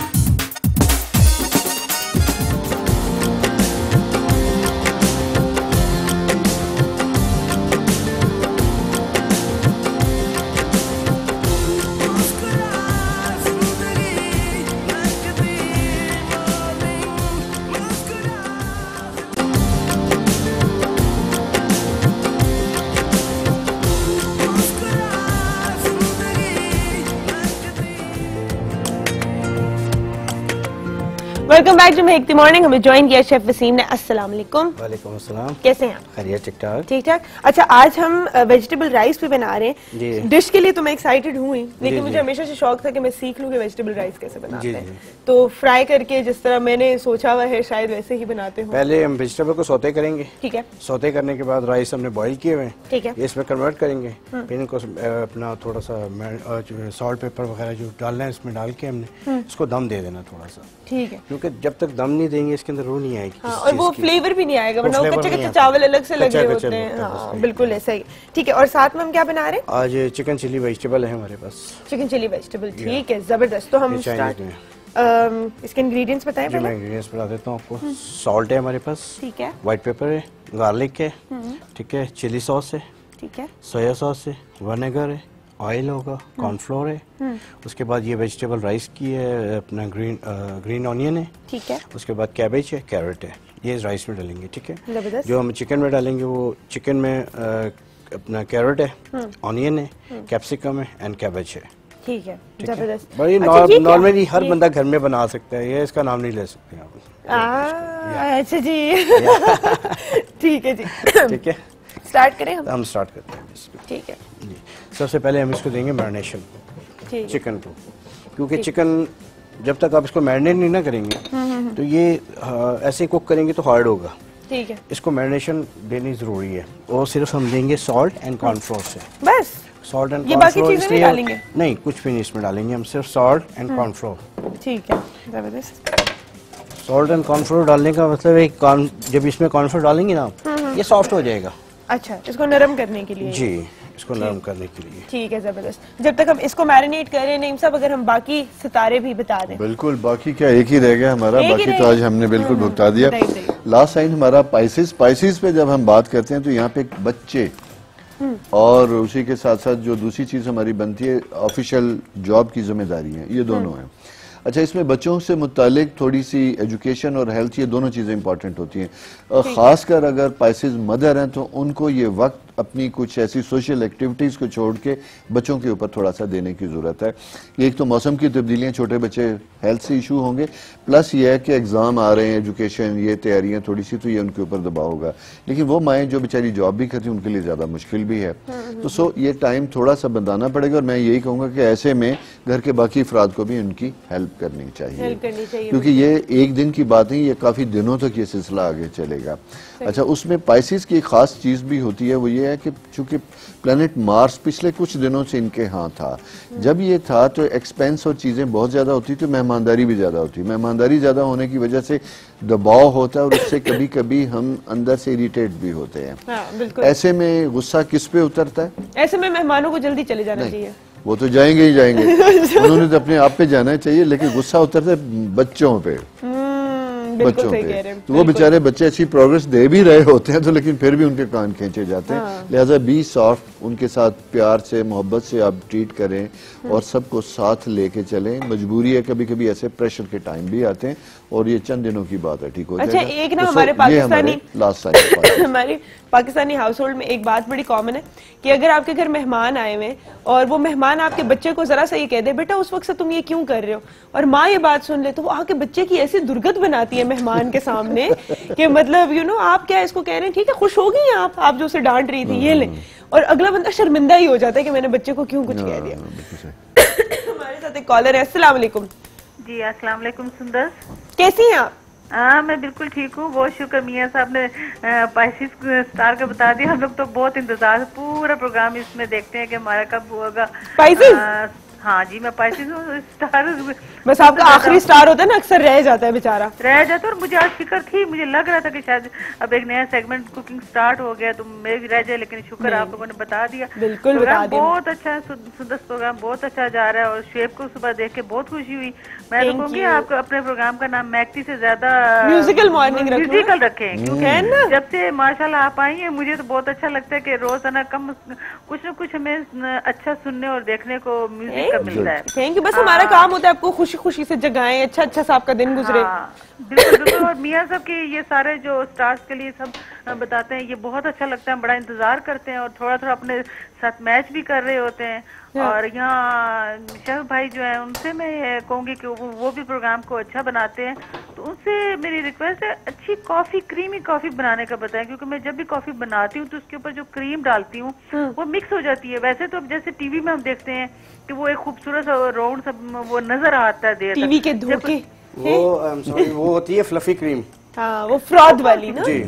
Welcome back to make the morning. हमें ज्वाइन किया शेफ वसीम ने। अस्सलाम वालेकुम। वालेकुम अस्सलाम। कैसे हैं आप? खैरियत, ठीक ठाक। ठीक ठाक। अच्छा, आज हम वेजिटेबल राइस भी बना रहे हैं। डिश के लिए तो मैं एक्साइटेड हुई, लेकिन मुझे हमेशा से शौक था कि मैं सीख लूं कि वेजिटेबल राइस कैसे बनाते हैं। तो फ्राई करके जिस तरह मैंने सोचा हुआ है शायद वैसे ही बनाते हो। पहले हम वेजिटेबल को सौते करेंगे। ठीक है। सौते करने के बाद राइस हमने बॉईल किए हुए हैं। ठीक है। इसमें कन्वर्ट करेंगे। फिर इनको अपना थोड़ा सा सॉल्ट पेपर वगैरह जो डालना है इसमें डाल के हमने इसको दम दे देना थोड़ा सा। ठीक है। क्योंकि जब तक दम नहीं देंगे इसके अंदर रूह नहीं आएगी। हाँ, और वो फ्लेवर भी नहीं आएगा, वरना वो कच्चे कच्चे चावल अलग से लगे होते हैं। हाँ, बिल्कुल ऐसा ही। ठीक है। और साथ में हम क्या बना रहे हैं? आज चिकन चिली वेजिटेबल है हमारे पास। चिकन चिली वेजिटेबल, ठीक है, जबरदस्त। तो हम इसके इंग्रेडिएंट्स बताएं पहले। मैं इंग्रेडिएंट्स बता देता हूँ आपको। सॉल्ट है हमारे पास, ठीक है। व्हाइट पेपर है, गार्लिक है, ठीक है, चिली सॉस है, ठीक है, सोया सॉस है, विनेगर है, ऑयल होगा, कॉर्नफ्लोर है। उसके बाद ये वेजिटेबल राइस की है, अपना ग्रीन ऑनियन है, ठीक है। उसके बाद कैबेज है, कैरेट है, ये राइस में डालेंगे, ठीक है। जो हम चिकन में डालेंगे वो चिकन में अपना कैरेट है, ऑनियन है, कैप्सिकम है एंड कैबेज है, ठीक है। जबरदस्त। बड़ी नॉर्मली हर बंदा घर में बना सकता है, ये इसका नाम नहीं ले सकते आप। अच्छा जी। ठीक है जी, ठीक है। स्टार्ट करें हम स्टार्ट करते हैं। ठीक है जी। सबसे पहले हम इसको देंगे मैरिनेशन चिकन को, क्योंकि चिकन जब तक आप इसको मैरिनेट नहीं ना करेंगे तो ये ऐसे कुक करेंगे तो हार्ड होगा। ठीक है। इसको मैरिनेशन देनी जरूरी है और सिर्फ हम देंगे सॉल्ट एंड कॉर्नफ्लोर से बस। सॉल्ट एंड ये बाकी चीजें नहीं डालेंगे? नहीं, कुछ भी नहीं इसमें डालेंगे, हम सिर्फ सॉल्ट एंड कॉर्नफ्लोर। ठीक है, जबरदस्त। सॉल्ट एंड कॉर्नफ्लोर डालने का मतलब है जब इसमें कॉर्नफ्लोर डालेंगे ना ये सॉफ्ट हो जाएगा। अच्छा, इसको नरम करने के लिए? जी, इसको नरम करने के लिए। ठीक है, जबरदस्त। जब तक हम इसको मैरिनेट करें, नईम साहब अगर हम बाकी सितारे भी बता दें। बिल्कुल, बाकी क्या एक ही रह गया हमारा, बाकी तो आज हमने बिल्कुल भुगता दिया। लास्ट टाइम हमारा स्पाइसेस पे जब हम बात करते हैं तो यहाँ पे बच्चे और उसी के साथ साथ जो दूसरी चीज हमारी बनती है ऑफिशियल जॉब की जिम्मेदारी है, ये दोनों हैं। अच्छा, इसमें बच्चों से मुतालिक थोड़ी सी एजुकेशन और हेल्थ, ये दोनों चीजें इंपॉर्टेंट होती हैं। खासकर अगर पाइसेस मदर हैं तो उनको ये वक्त अपनी कुछ ऐसी सोशल एक्टिविटीज को छोड़ के बच्चों के ऊपर थोड़ा सा देने की जरूरत है। एक तो मौसम की तब्दीलियां, छोटे बच्चे हेल्थ से इशू होंगे, प्लस ये है कि एग्जाम आ रहे हैं, एजुकेशन, ये तैयारियां थोड़ी सी, तो ये उनके ऊपर दबाव होगा। लेकिन वो माएँ जो बेचारी जॉब भी करती हैं उनके लिए ज्यादा मुश्किल भी है। तो ये टाइम थोड़ा सा बताना पड़ेगा और मैं यही कहूंगा कि ऐसे में घर के बाकी अफराद को भी उनकी हेल्प करनी चाहिए, क्योंकि ये एक दिन की बात नहीं, ये काफी दिनों तक ये सिलसिला आगे चलेगा। अच्छा, उसमें पाइसेस की खास चीज भी होती है, वो ये है कि चूंकि प्लेनेट मार्स पिछले कुछ दिनों से इनके यहाँ था, जब ये था तो एक्सपेंस और चीजें बहुत ज्यादा होती, तो मेहमानदारी भी ज्यादा होती। मेहमानदारी ज्यादा होने की वजह से दबाव होता है और उससे कभी कभी हम अंदर से इरिटेट भी होते हैं। बिल्कुल। ऐसे में गुस्सा किस पे उतरता है? ऐसे में मेहमानों को जल्दी चले जाना चाहिए। वो तो जाएंगे ही जाएंगे, उन्होंने तो अपने आप पे जाना चाहिए, लेकिन गुस्सा उतरता है बच्चों पे, बच्चों पे। तो वो बेचारे बच्चे अच्छी प्रोग्रेस दे भी रहे होते हैं तो लेकिन फिर भी उनके कान खींचे जाते हैं। लिहाजा बी सॉफ्ट, उनके साथ प्यार से मोहब्बत से आप ट्रीट करें और सबको साथ लेके चलें। मजबूरी है, कभी कभी ऐसे प्रेशर के टाइम भी आते हैं और ये चंद दिनों की बात है, ठीक हो जाएगा। अच्छा, एक ना हमारे पाकिस्तानी लास्ट टाइम हमारी पाकिस्तानी हाउस होल्ड में एक बात बड़ी कॉमन है कि अगर आपके घर मेहमान आए हुए और वो मेहमान आपके बच्चे को जरा सा ये कह दे, बेटा उस वक्त से तुम ये क्यों कर रहे हो, और माँ ये बात सुन ले, तो वो आके बच्चे की ऐसी दुर्गत बनाती है मेहमान के सामने कि मतलब आप क्या इसको कह रहे हैं, ठीक है खुश हो गई आप जो उसे डांट रही थी, ये ले, और अगला बंदा शर्मिंदा ही हो जाता है कि मैंने बच्चे को क्यों कुछ कह दिया। हमारे साथ एक कॉलर है। अस्सलाम वालेकुम। जी अस्सलाम वालेकुम। सुंदर, कैसी हैं आप? हाँ, मैं बिल्कुल ठीक हूँ, बहुत शुक्र। मियाँ साहब ने पाइसेस स्टार का बता दिया। हम लोग तो बहुत इंतजार, पूरा प्रोग्राम इसमें देखते हैं कि हमारा कब होगा पाइसेस। हाँ जी, मैं पाइसेस स्टार, बस आपका आखिरी स्टार होता है ना, अक्सर रह जाता है बेचारा, रह जाता है। और मुझे आज फिक्र थी, मुझे लग रहा था कि शायद अब एक नया सेगमेंट कुकिंग स्टार्ट हो गया तो मैं भी रह जाए, लेकिन शुक्र आप लोगों ने बता दिया। बिल्कुल बता दिया। बहुत अच्छा सुंदर प्रोग्राम, बहुत अच्छा जा रहा है और शेफ को सुबह देख के बहुत खुशी हुई। मैं तो कहूँगी आपको अपने प्रोग्राम का नाम मैक्टी से ज्यादा म्यूजिकल मॉर्निंग रखें, क्योंकि जब से माशाल्लाह आप आई हैं मुझे तो बहुत अच्छा लगता है कि रोजाना कम कुछ न कुछ हमें अच्छा सुनने और देखने को म्यूजिक का मिलता है। Thank you. बस हमारा काम होता है आपको खुशी खुशी से जगाएं, अच्छा सा आपका दिन गुजरे। बिल्कुल बिल्कुल। और मियाँ साहब के ये सारे जो स्टार्स के लिए सब बताते हैं, ये बहुत अच्छा लगता है, बड़ा इंतजार करते हैं और थोड़ा थोड़ा अपने साथ मैच भी कर रहे होते हैं। और यहाँ शेफ भाई जो है उनसे मैं कहूँगी कि वो भी प्रोग्राम को अच्छा बनाते हैं, तो उनसे मेरी रिक्वेस्ट है अच्छी कॉफी, क्रीमी कॉफी बनाने का बताएं, क्योंकि मैं जब भी कॉफी बनाती हूँ तो उसके ऊपर जो क्रीम डालती हूँ वो मिक्स हो जाती है। वैसे तो अब जैसे टीवी में हम देखते हैं कि वो एक खूबसूरत सा राउंड सा वो नजर आता है देर टीवी के धोखे, वो होती है फ्लफी क्रीम। हाँ, वो फ्रॉड वाली ना जी,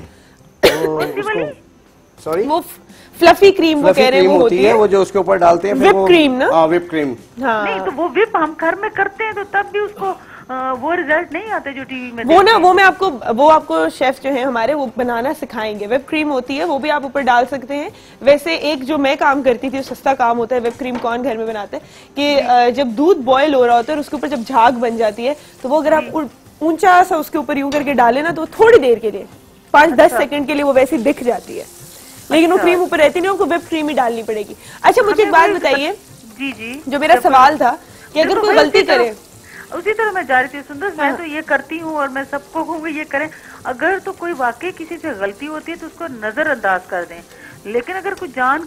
सॉरी वो फ्लफी क्रीम वो कह रहे हैं, वो होती है वो जो उसके ऊपर डालते हैं विप क्रीम ना। हाँ, विप क्रीम। हाँ। नहीं तो वो विप हम घर में करते हैं तो तब भी उसको वो रिजल्ट नहीं आते जो टीवी में वो ना, वो आपको शेफ जो है हमारे वो बनाना सिखाएंगे। विप क्रीम होती है, वो भी आप ऊपर डाल सकते हैं। वैसे एक जो मैं काम करती थी, सस्ता काम होता है, विप क्रीम कौन घर में बनाता है, कि जब दूध बॉयल हो रहा होता है और उसके ऊपर जब झाग बन जाती है तो वो अगर आप ऊंचा सा उसके ऊपर यूं करके डाले ना, तो थोड़ी देर के लिए 5-10 सेकंड के लिए वो वैसी दिख जाती है, लेकिन वो क्रीम ऊपर रहती नहीं, आपको विप क्रीम ही डालनी पड़ेगी। अच्छा, मुझे एक बात बताइए, जी जी, जो मेरा सवाल था कि अगर कोई गलती करे, उसी तरह मैं जा रही थी सुंदर, मैं तो ये करती हूँ और मैं सबको कहूँगी ये करें। अगर तो कोई वाकई किसी से गलती होती है तो उसको नजरअंदाज कर दें, लेकिन अगर कोई जान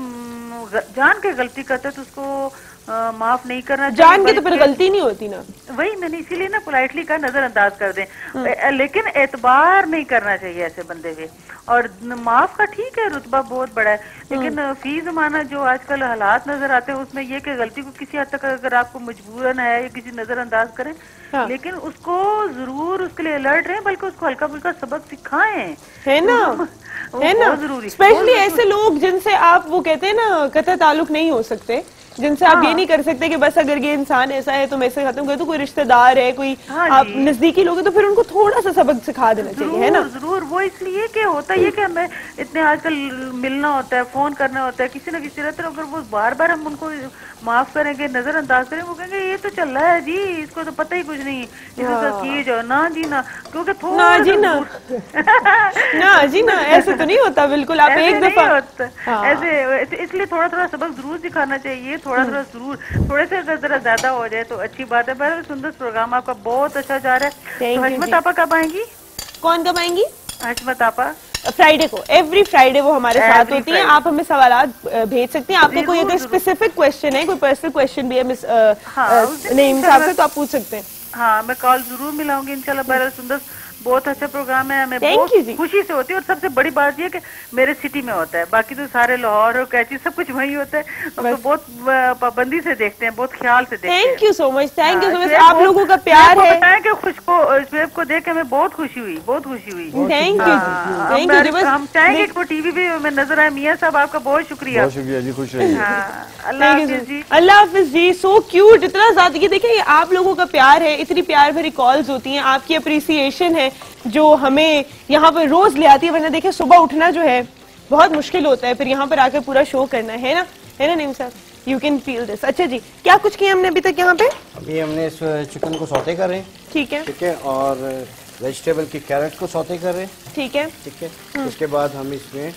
के गलती करता है तो उसको माफ नहीं करना चाहिए। जान के तो फिर गलती नहीं होती ना, वही मैंने इसीलिए ना पोलाइटली कहा नजरअंदाज कर दें, लेकिन एतबार नहीं करना चाहिए ऐसे बंदे पे। और माफ का ठीक है, रुतबा बहुत बड़ा है, लेकिन फी जमाना जो आजकल हालात नजर आते हैं उसमें ये कि गलती को किसी हद तक अगर आपको मजबूरन है या किसी नजरअंदाज करें, लेकिन उसको जरूर उसके लिए अलर्ट रहें, बल्कि उसको हल्का फुल्का सबक सिखाएं, है ना, है ना, जरूरी। स्पेशली ऐसे लोग जिनसे आप वो कहते हैं ना कतई ताल्लुक नहीं हो सकते, जिनसे आप ये नहीं कर सकते कि बस अगर ये इंसान ऐसा है तो मैं इससे खत्म कर दूं, कोई रिश्तेदार है, कोई आप नजदीकी लोग हैं, तो फिर उनको थोड़ा सा सबक सिखा देना चाहिए, है ना। जरूर, वो इसलिए कि होता है कि हमें इतने आजकल मिलना होता है, फोन करना होता है, किसी न किसी तरह, अगर वो बार बार हम उनको माफ करेंगे, नजरअंदाज करें, वो कहेंगे ये तो चल रहा है जी, इसको तो पता ही कुछ नहीं, इसे तो किए जाओ ना जी ना, क्योंकि थोड़ा ना जी ना ना जी ना, ऐसे तो नहीं होता बिल्कुल। आप एक दफा ऐसे, इसलिए थोड़ा थोड़ा सबक जरूर सिखाना चाहिए, थोड़ा थोड़ा जरूर, थोड़े से अगर जरा ज्यादा हो जाए तो अच्छी बात है। बहरहाल सुंदर प्रोग्राम आपका बहुत अच्छा जा रहा है। तो हजमत आपा कब आएंगी? कौन कब आएंगी? हजमत आपा फ्राइडे को, एवरी फ्राइडे वो हमारे साथ होती हैं। आप हमें सवाल भेज सकती हैं, आपको कोई अगर स्पेसिफिक क्वेश्चन है, कोई पर्सनल क्वेश्चन भी है मिस नईम साहब से, तो आप पूछ सकते हैं। हाँ, मैं कॉल जरूर मिलाऊंगी इंशाल्लाह। बहरहाल सुंदर बहुत अच्छा प्रोग्राम है, हमें बहुत खुशी से होती है, और सबसे बड़ी बात ये कि मेरे सिटी में होता है, बाकी तो सारे लाहौर और कराची सब कुछ वही होता है, तो बहुत पाबंदी से देखते हैं, बहुत ख्याल से देखते हैं। Thank you so much, thank you so much, आप लोगों का प्यार है। बताएं कि शुएब को देख के हमें बहुत खुशी हुई, बहुत खुशी हुई। Thank you, thank you. हम चाहेंगे कि वो टीवी भी में नजर आए। मियां साहब आपका बहुत शुक्रिया। बहुत शुक्रिया जी, खुश रहिए। अल्लाह हाफिज जी। अल्लाह हाफिज जी। सो क्यूट, इतना ज्यादा, ये देखिए आप लोगों का प्यार है, इतनी प्यार भरी कॉल्स होती हैं, आपकी अप्रिसिएशन है जो हमें यहाँ पर रोज ले आती है। वरना देखिए सुबह उठना जो है बहुत मुश्किल होता है, फिर यहाँ पर आकर पूरा शो करना है ना नईम साहब, यू कैन फील दिस। अच्छा जी, क्या कुछ किया हमने अभी तक यहाँ पे? अभी हमने इस चिकन को सौते कर रहे हैं, ठीक है, ठीक है, और वेजिटेबल की कैरेट को सौते कर रहे हैं, ठीक है, ठीक है। उसके बाद हम इसमें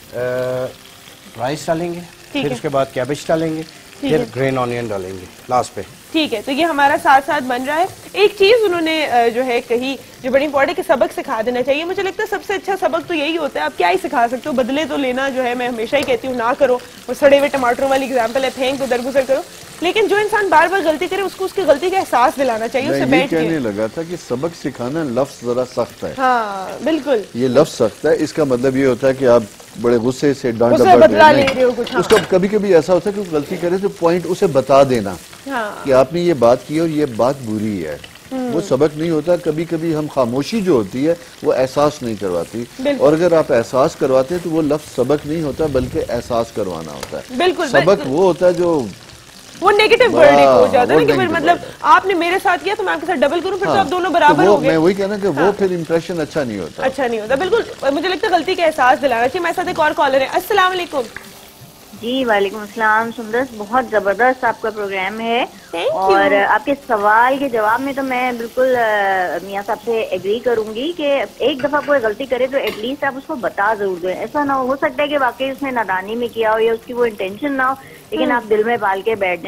राइस डालेंगे, फिर उसके बाद कैबेज डालेंगे, फिर ग्रीन ऑनियन डालेंगे लास्ट पे, ठीक है। तो ये हमारा साथ साथ बन रहा है। एक चीज उन्होंने जो है कही जो बड़ी इंपॉर्टेंट, कि सबक सिखा देना चाहिए। मुझे लगता है सबसे अच्छा सबक तो यही होता है, आप क्या ही सिखा सकते हो, बदले तो लेना जो है मैं हमेशा ही कहती हूँ ना करो, और सड़े हुए टमाटरों वाली एग्जाम्पल है, फेंक तो दरगुजर करो, लेकिन जो इंसान बार बार गलती करे उसको उसकी गलती का एहसास दिलाना चाहिए। उसे बैठ के कहने लगा था कि सबक सिखाना लफ्ज जरा सख्त है। हाँ बिल्कुल, ये लफ्ज सख्त है, इसका मतलब ये होता है कि आप बड़े गुस्से से डांट बदला ले रहे हो कुछ। उसका कभी कभी ऐसा होता है कि गलती करे तो पॉइंट उसे बता देना कि आपने ये बात की और ये बात बुरी है, वो सबक नहीं होता। कभी कभी हम खामोशी जो होती है वो एहसास नहीं करवाती, और अगर आप एहसास करवाते हैं तो वो लफ्ज सबक नहीं होता बल्कि एहसास करवाना होता है। बिल्कुल, सबक वो होता है जो वो नेगेटिव वर्डिंग हो जाता है ना, कि फिर मतलब आपने मेरे साथ किया तो मैं आपके साथ डबल करूं, फिर तो आप दोनों बराबर हो गए। मैं वही कहना कि वो फिर इंप्रेशन अच्छा नहीं होता, अच्छा नहीं होता। बिल्कुल, मुझे लगता है गलती का एहसास दिलाना चाहिए। मेरे साथ एक और कॉलर है। अस्सलाम वालेकुम जी। वालेकुम अस्सलाम। सुंदर, बहुत जबरदस्त आपका प्रोग्राम है, और आपके सवाल के जवाब में तो मैं बिल्कुल मियां साहब से एग्री करूंगी कि एक दफा कोई गलती करे तो एटलीस्ट आप उसको बता जरूर दें। ऐसा ना हो सकता है कि वाकई उसने नादानी में किया हो या उसकी वो इंटेंशन ना हो, लेकिन आप दिल में पाल के बैठ जाएं।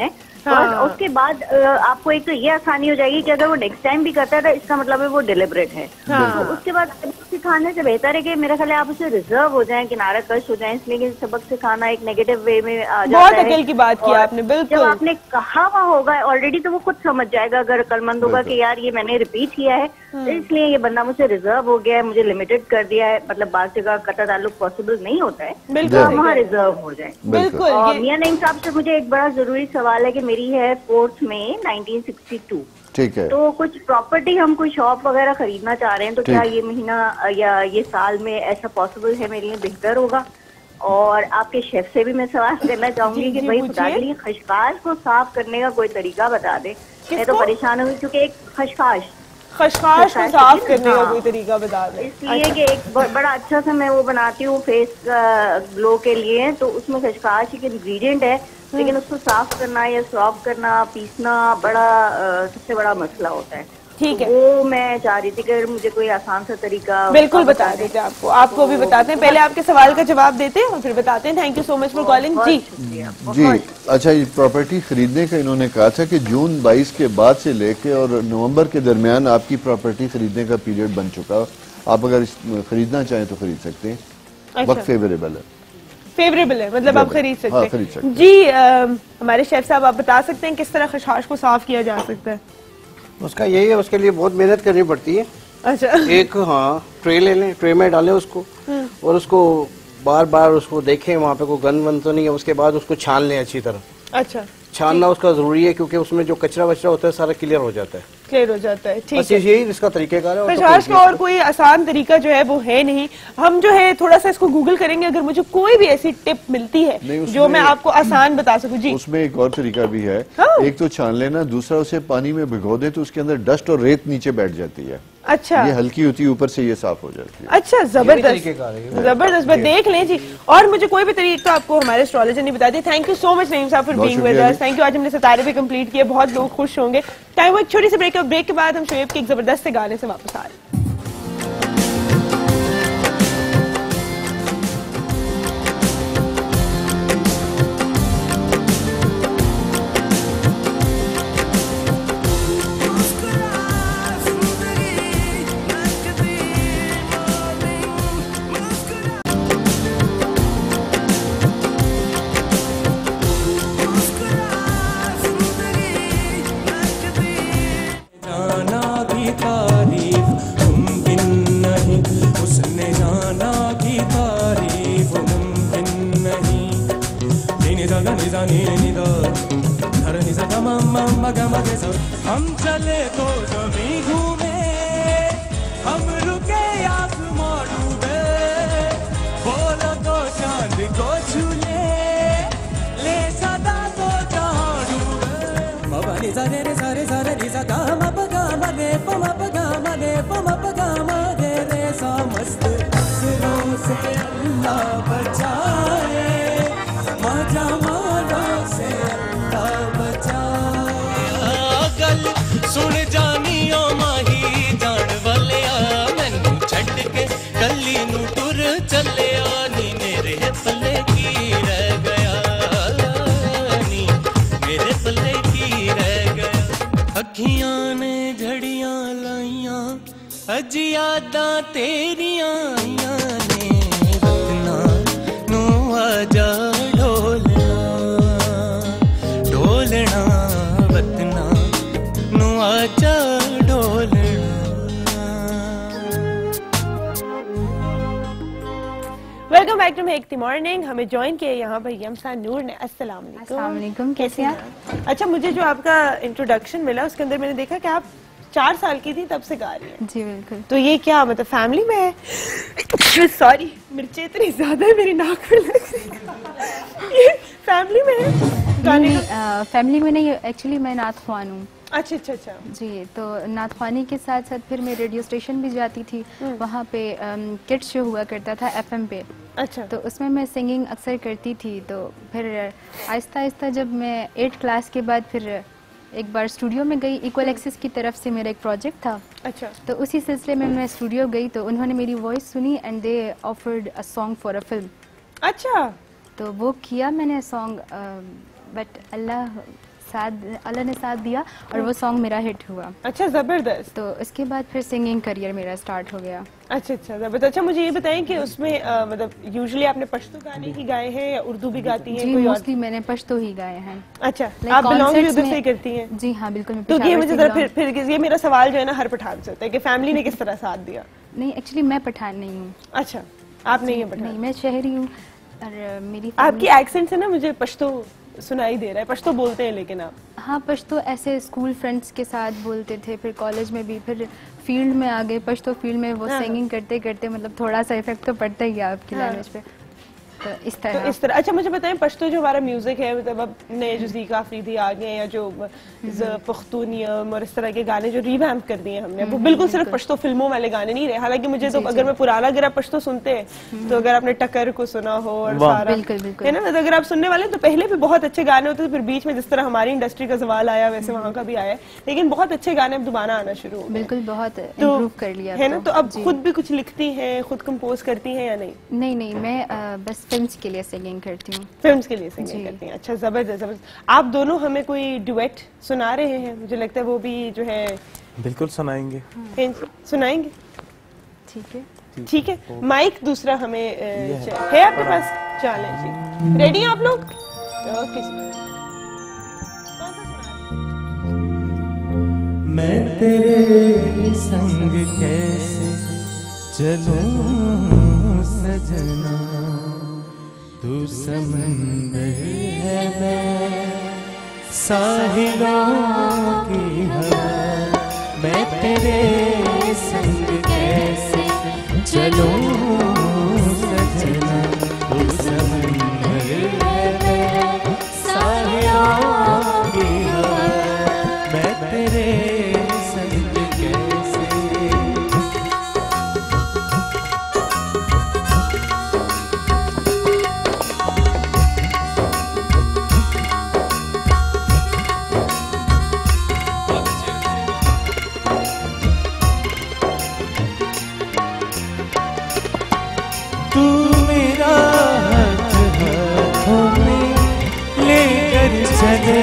और उसके बाद आपको एक तो ये आसानी हो जाएगी कि अगर वो नेक्स्ट टाइम भी करता है तो इसका मतलब है वो डिलिबरेट है। तो उसके बाद सिखाने से बेहतर है कि मेरा ख्याल है आप उसे रिजर्व हो जाएं, किनारा कश हो जाएं, इसलिए कि सबक सिखाना एक नेगेटिव वे में आ जाता है। बहुत अकल की बात की आपने, बिल्कुल। जब आपने कहा हुआ होगा ऑलरेडी तो वो खुद समझ जाएगा, अगर अक्लमंद होगा कि यार ये मैंने रिपीट किया है तो इसलिए ये बंदा मुझसे रिजर्व हो गया है, मुझे लिमिटेड कर दिया है, मतलब बात जगह कटा ताल्लुक पॉसिबल नहीं होता है, तो हम वहाँ रिजर्व हो जाए। बिल्कुल। और मियां नईम साहब से मुझे एक बड़ा जरूरी सवाल है कि मेरी है 4 मई 1962, ठीक है, तो कुछ प्रॉपर्टी हम कोई शॉप वगैरह खरीदना चाह रहे हैं, तो क्या ये महीना या ये साल में ऐसा पॉसिबल है मेरे लिए बेहतर होगा? और आपके शेफ से भी मैं सवाल करना चाहूंगी कि भाई खुदा के लिए खशखाश को साफ करने का कोई तरीका बता दे, मैं तो परेशान हुई क्योंकि एक खशखाश को साफ करने का कोई तरीका बता दे। इसलिए कि एक बड़ा अच्छा सा मैं वो बनाती हूँ फेस ग्लो के लिए, तो उसमें खशखाश एक इंग्रेडिएंट है, लेकिन उसको साफ करना या सॉफ्ट करना, पीसना बड़ा सबसे बड़ा मसला होता है। ठीक है, वो मैं चाह रही थी कि अगर मुझे कोई आसान सा तरीका बिल्कुल बता देते हैं आपको भी बताते हैं। पहले आपके सवाल का जवाब देते हैं और फिर बताते हैं। Thank you so much for calling. जी जी, अच्छा, ये प्रॉपर्टी खरीदने का इन्होंने कहा था कि जून 22 के बाद से लेके और नवंबर के दरमियान आपकी प्रॉपर्टी खरीदने का पीरियड बन चुका, आप अगर खरीदना चाहें तो खरीद सकते हैं। वक्त फेवरेबल है, मतलब आप खरीद सकते हैं। जी हमारे शेफ साहब, आप बता सकते हैं किस तरह खशखाश को साफ किया जा सकता है? उसका यही है, उसके लिए बहुत मेहनत करनी पड़ती है। अच्छा। एक ट्रे ले लें, ट्रे में डालें उसको और उसको बार बार उसको देखें वहाँ पे कोई गंद वंद तो नहीं है। उसके बाद उसको छान लें अच्छी तरह। अच्छा, छानना उसका जरूरी है क्योंकि उसमें जो कचरा वचरा होता है सारा क्लियर हो जाता है। ठीक है, यही इसका तरीकेकार है। खशखाश का और कोई आसान तरीका जो है वो है नहीं। हम जो है थोड़ा सा इसको गूगल करेंगे, अगर मुझे कोई भी ऐसी टिप मिलती है जो मैं आपको आसान बता सकूं। जी, उसमें एक और तरीका भी है। एक तो छान लेना, दूसरा उसे पानी में भिगो दे तो उसके अंदर डस्ट और रेत नीचे बैठ जाती है। अच्छा, ये हल्की होती है, ऊपर से ये साफ हो जाती है। अच्छा, जबरदस्त जबरदस्त, बस देख लें जी। और मुझे कोई भी तरीका आपको हमारे एस्ट्रोलॉजर ने बता दिया। Thank you so much Naeem साहब for being with us. Thank you. आज हमने सितारे भी कंप्लीट किए, बहुत लोग खुश होंगे। टाइम एक छोटी सी ब्रेक के बाद हम शोएब के एक जबरदस्त से गाने से वापस आ रहे हैं। हम चले तो जमी घूमे, हम रुके आसमां डूबे, बोलो तो चांद को छूले, ले सदा तो जहां डूबे। मबा नि सा रे सारे नि सा गा म प गा म रे प म प गा म रे प म प गा म रे सा मस्त असरों से अल्लाह बचाए, मजा मारों से अल्लाह बचाए। सुन जानियो माही जान वालिया, मैनू छड्ड के कली नू टुर चलिया नी, मेरे पल्ले की रह गया नी, मेरे पल्ले की रह गया। अखियां ने झड़ियां लाइया, अज यादां तेरियां आइयां ने, वतना नू आजा ढोलना ढोलना, वतना आजा ढोलना। Welcome back to make the morning. हमें ज्वाइन किया यहाँ पर यमसा नूर ने। अस्सलाम वालेकुम, कैसे हैं आप? अच्छा, मुझे जो आपका इंट्रोडक्शन मिला उसके अंदर मैंने देखा कि आप 4 साल की थी तब से गा रही हैं। जी बिल्कुल। तो ये क्या मतलब फैमिली में है? सॉरी, मिर्चें इतनी ज्यादा है मेरी नाक में लग रही। ये फैमिली में है गाने का? फैमिली में नहीं, एक्चुअली मैं नात ख्वान हूँ। अच्छा अच्छा अच्छा जी, तो नात ख्वानी के साथ साथ फिर मैं रेडियो स्टेशन भी जाती थी, वहाँ पे किड्स शो हुआ करता था FM पे। अच्छा, तो उसमें मैं सिंगिंग अक्सर करती थी। तो फिर आहिस्ता आहिस्ता जब मैं 8th क्लास के बाद फिर एक बार स्टूडियो में गई, इक्वल एक्सेस की तरफ से मेरा एक प्रोजेक्ट था। अच्छा, तो उसी सिलसिले में मैं स्टूडियो गई तो उन्होंने मेरी वॉइस सुनी and they offered a song for a film. अच्छा, तो वो किया मैंने सॉन्ग, बट अल्लाह अल्लाह ने साथ दिया और वो सॉन्ग मेरा हिट हुआ। अच्छा, जबरदस्त। तो इसके बाद फिर सिंगिंग करियर मेरा स्टार्ट हो गया। अच्छा, जबरदस्त। अच्छा, मुझे ये बताएं कि उसमें मतलब यूजुअली आपने पश्तो गाने ही गाए हैं या उर्दू भी गाती हैं? जी, मोस्टली मैंने पश्तो ही गाए हैं। अच्छा, आप बिलोंग भी उधर से ही करती हैं? जी हाँ, बिल्कुल। तो ये मुझे जरा फिर ये मेरा सवाल जो है ना हर पठान से होता है कि फैमिली ने किस तरह साथ दिया? नहीं, एक्चुअली मैं पठान नहीं हूँ। अच्छा, आप नहीं है पठान? नहीं, मैं शहरी हूँ। और मेरी आपकी एक्सेंट से ना मुझे पश्तो सुनाई दे रहा है। पश्तो बोलते हैं लेकिन आप? हाँ, पश्तो ऐसे स्कूल फ्रेंड्स के साथ बोलते थे, फिर कॉलेज में भी, फिर फील्ड में आ गए पश्तो फील्ड में। वो सिंगिंग करते करते मतलब थोड़ा सा इफेक्ट तो पड़ता ही है आपकी लैंग्वेज पे। तो इस तरह। अच्छा, मुझे बताएं पश्तो जो हमारा म्यूजिक है, मतलब अब नए जो ज़ीका अफरीदी आ गए या जो पख्तूनियम और इस तरह के गाने जो रिवैम्प कर दिए हमने, वो बिल्कुल सिर्फ पश्तो फिल्मों वाले गाने नहीं रहे। हालांकि मुझे तो अगर मैं पुराना अगर आप पश्तो सुनते हैं तो अगर आपने टक्कर को सुना हो और सारा है ना, तो अगर आप सुनने वाले तो पहले भी बहुत अच्छे गाने होते थे, फिर बीच में जिस तरह हमारी इंडस्ट्री का सवाल आया वैसे वहाँ का भी आया, लेकिन बहुत अच्छे गाने अब दोबारा आना शुरू हो गए। बिल्कुल, बहुत इम्प्रूव कर लिया है ना। तो अब खुद भी कुछ लिखती हैं, खुद कंपोज करती हैं या नहीं? नहीं, मैं बस फिल्म्स के लिए सिंगिंग करती हूँ। फिल्म्स के लिए सिंगिंग करती हैं। अच्छा, जबरदस्त। आप दोनों हमें कोई डुएट सुना रहे हैं? मुझे लगता है वो भी जो है बिल्कुल सुनाएंगे। सुनाएंगे? ठीक है। माइक दूसरा हमें है आपके पास? चलें जी, रेडी हैं आप लोग? ओके। मैं तेरे संग कैसे चलूं सजना, तू समंदर है मैं साहिलों की हवा, मैं तेरे संग कैसे चलूं सजना, तू समंदर है मैं साहिलों की हवा, मैं तेरे संग कैसे। तू मेरा हाथ हाथों में लेकर चले,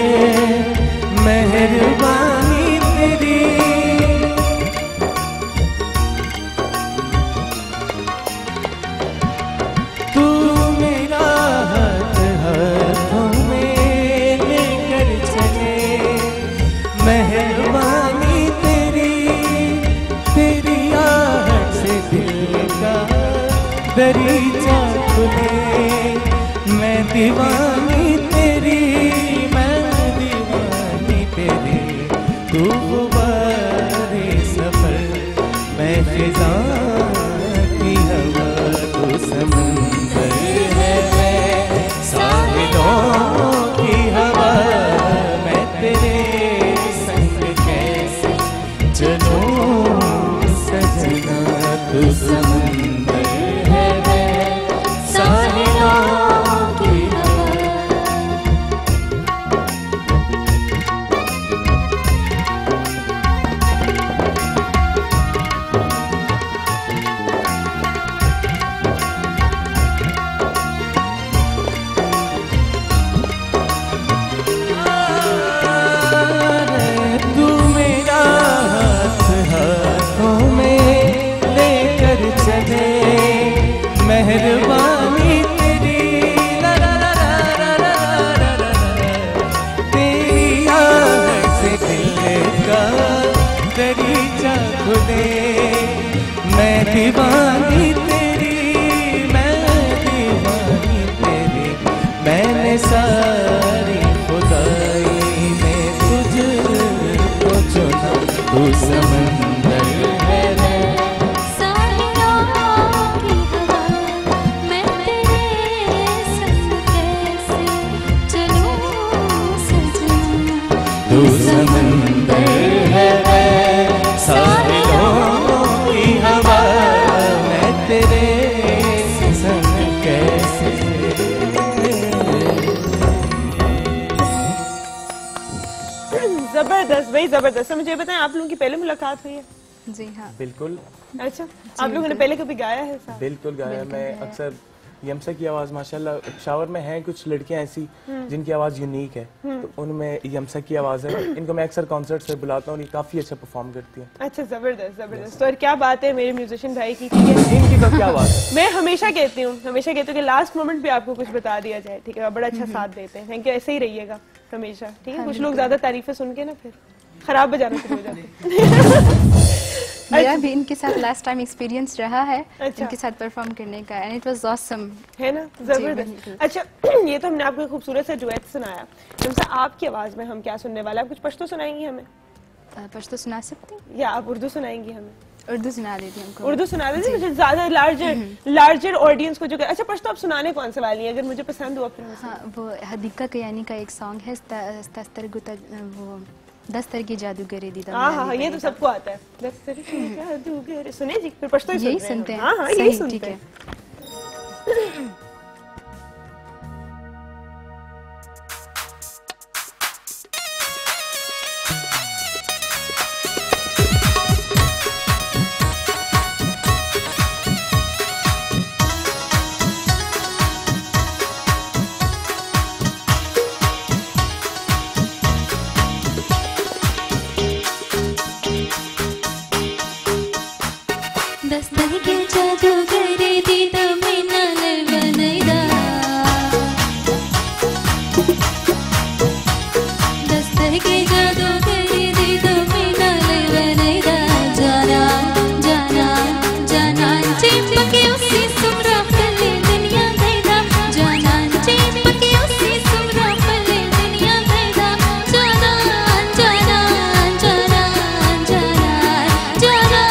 मेहरबानी तेरी, तू मेरा हाथ हाथों में लेकर चले, मेहरबानी तेरी, तेरी आहट से दिल का दरीचा खुले, मैं दीवानी तेरी, मैं दीवानी तेरी, तू गुबारे सफर, मैं फिजा की हवा, तू समंदर है मैं साहिलों की हवा, मैं तेरे संग कैसे चलूं सजना, तू समंदर है मैं साहिलों की हवा। तू मेरा हाथ हाथों में लेकर चले, मेहरबानी तेरी, ला ला ला ला ला ला ला ला, तेरी आहट से दिल का दरीचा खुले, मैं दीवानी तेरी, मैं दीवानी तेरी, मैंने सारी खुदाई में तुझको चुना, तू समंदर है मैं साहिलों की हवा, मैं तेरे संग कैसे चलूं सजना, तू समंदर है मैं साहिलों की हवा, मैं तेरे संग कैसे। जबरदस्त भाई, जबरदस्त। मुझे बताएं आप लोगों की पहले मुलाकात हुई है? जी हाँ, बिल्कुल। अच्छा, आप लोगों ने पहले कभी गाया है साहब? बिल्कुल गाया। मैं अक्सर यमसा की आवाज माशाल्लाह, शावर में है कुछ लड़कियां ऐसी जिनकी आवाज यूनिक है, तो उनमें यमसा की आवाज है। इनको मैं अक्सर कॉन्सर्ट से बुलाता हूँ, ये काफी अच्छा परफॉर्म करती है। अच्छा, जबरदस्त जबरदस्त। तो क्या बात है मेरे म्यूजिशियन भाई की, ठीक है। इनकी तो क्या बात है, मैं हमेशा कहती हूँ कि लास्ट मोमेंट पे आपको कुछ बता दिया जाए, ठीक है। आप बड़ा अच्छा साथ देते हैं, थैंक यू, ऐसे ही रहिएगा हमेशा, ठीक है। कुछ लोग ज्यादा तारीफें सुन के ना फिर खराब बजाना शुरू हो जाते हैं। मेरा भी इनके साथ लास्ट टाइम एक्सपीरियंस रहा है, अच्छा। इनके साथ परफॉर्म करने का, एंड इट वाज ऑसम, है ना, जबरदस्त। अच्छा, ये तो हमने आपको खूबसूरत सा डुएट सुनाया, तुमसे आपकी आवाज में हम क्या सुनने वाले हैं? आप कुछ पश्तो सुनाएंगी हमें? पश्तो सुना सकते हैं या आप उर्दू सुनाएंगी हमें? उर्दू सुना देती हूँ। उर्दू सुना देती, मुझे ज्यादा लार्जर ऑडियंस को जो अच्छा पश्तो आप सुनाने कौन से वाली हैं, अगर मुझे पसंद हुआ फिर? हाँ, वो हदीका कयानी का एक सॉन्ग है, वो दस्तर की जादूगरे दीदा। हाँ, ये तो सबको आता है, दस्तर की जादूगरे। सुने जी, फिर पश्तो यही सुनते हैं। हाँ, यही सुनते हैं। दस्तर के जादूगरे दीदा में नाल बनैदा, दस्तर के जादूगरे दीदा में नाल बनैदा, जाना जाना जाना चिपके उसी सुमरा पले दुनिया दैदा, जाना चिपके उसी सुमरा पले दुनिया दैदा, जाना जाना जाना जाना जाना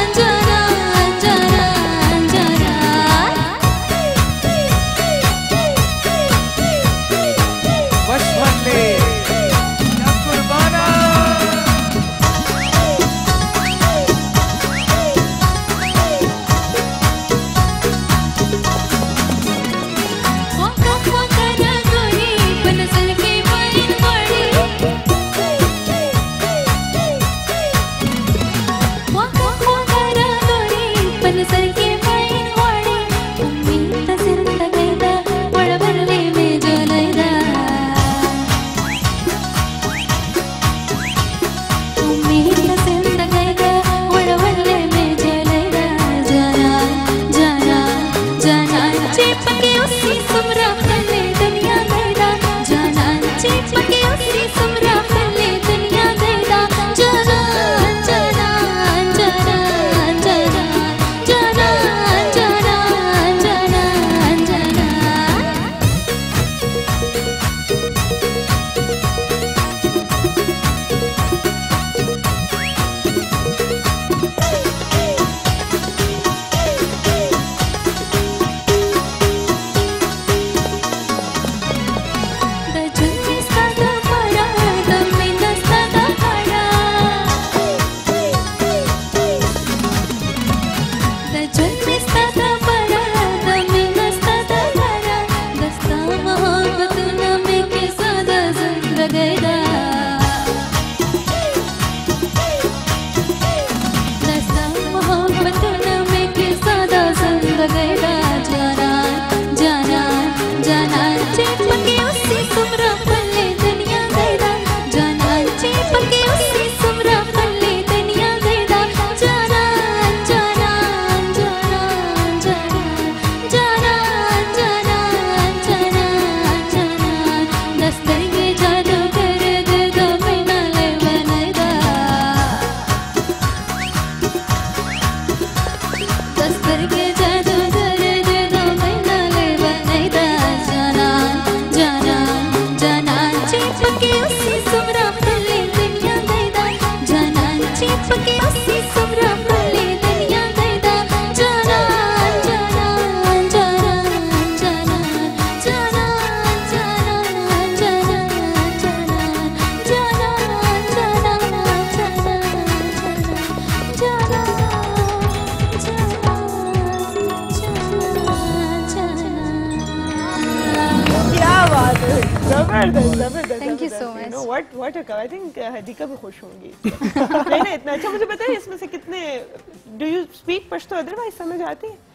Thank you so much. You know what a I think Hadika भी खुश होंगी। नहीं इतना अच्छा। मुझे पता है इसमें से कितने do you speak Pashto, otherwise समझ आती है?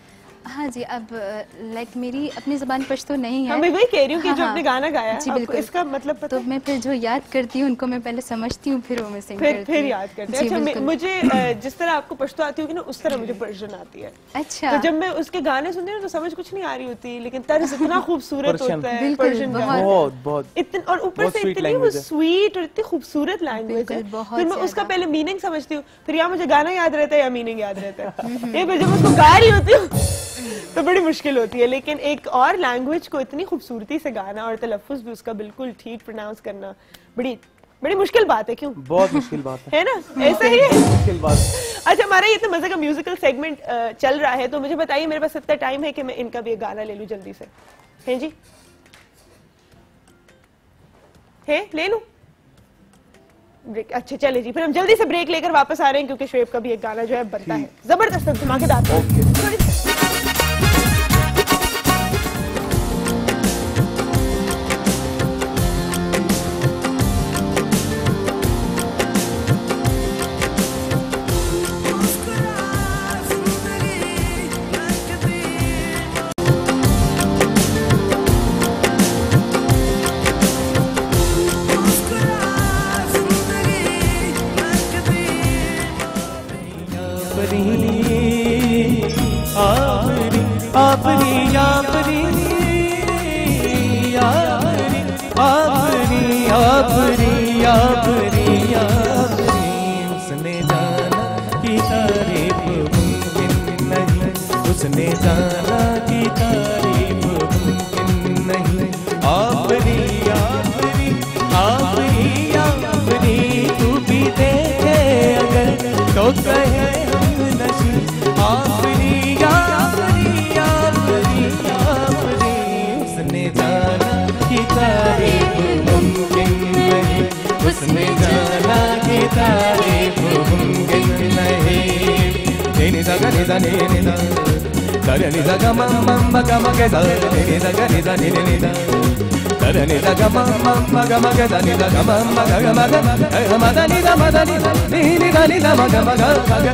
हाँ जी, अब लाइक मेरी अपनी ज़बान पश्तो नहीं है। मैं वही कह रही हूँ कि जो आपने गाना गाया जी बिल्कुल, इसका मतलब पता तो मैं फिर जो याद करती हूँ उनको मैं पहले समझती हूँ, फिर वो मैं सिंग करती हूँ, फिर याद करते हैं। अच्छा, मुझे जिस तरह आपको पश्तो आती होगी ना, उस तरह मुझे पर्शियन आती है। अच्छा, तो जब मैं उसके गाने सुनती हूँ तो समझ कुछ नहीं आ रही होती, लेकिन तर्ज इतना खूबसूरत होता है पर्शियन का, बहुत इतने, और ऊपर से इतनी वो स्वीट और इतनी खूबसूरत लैंग्वेज है। फिर मैं उसका पहले मीनिंग समझती हूँ, फिर या मुझे गाना याद रहता है या मीनिंग याद रहता है। ये जब उसको गा रही होती हूँ तो बड़ी मुश्किल होती है। लेकिन एक और लैंग्वेज को इतनी खूबसूरती से गाना और तलफ्फुज़ भी उसका बिल्कुल ठीक प्रोनाउंस करना बड़ी मुश्किल बात है। क्यों? बहुत मुश्किल बात है ना? ऐसा ही है, मुश्किल बात। अच्छा, हमारा ये तो मजे का म्यूजिकल सेगमेंट चल रहा है, तो मुझे बताइए, मेरे पास इतना टाइम है कि मैं इनका भी एक गाना ले लूं जल्दी से? हैं जी? है ले लूं? ब्रेक? अच्छा चले जी, फिर हम जल्दी से ब्रेक लेकर वापस आ रहे हैं, क्योंकि शुएब का भी एक गाना जो है बनता है, जबरदस्त धमाकेदार। उसने जाना कि तारीफ मुमकिन नहीं, आफरी आफरी आफरी आफरी, तू भी देखे अगर तो कहे हम नशी, आफरी आफरी आफरी आफरी, उसने जाना कि तारीफ मुमकिन नहीं, उसने जाना कि तारीफ मुमकिन नहीं। नि सा गा नि सा नि नि सा गा नि सा गा ma ma ma ga ma ga sa ni sa ga ni sa ni ni sa ga ni sa ga ma ma ga ma ga sa ni sa ga ma ga ma ga ma da ni sa ma da ni sa ni ni da ni sa ma ga ga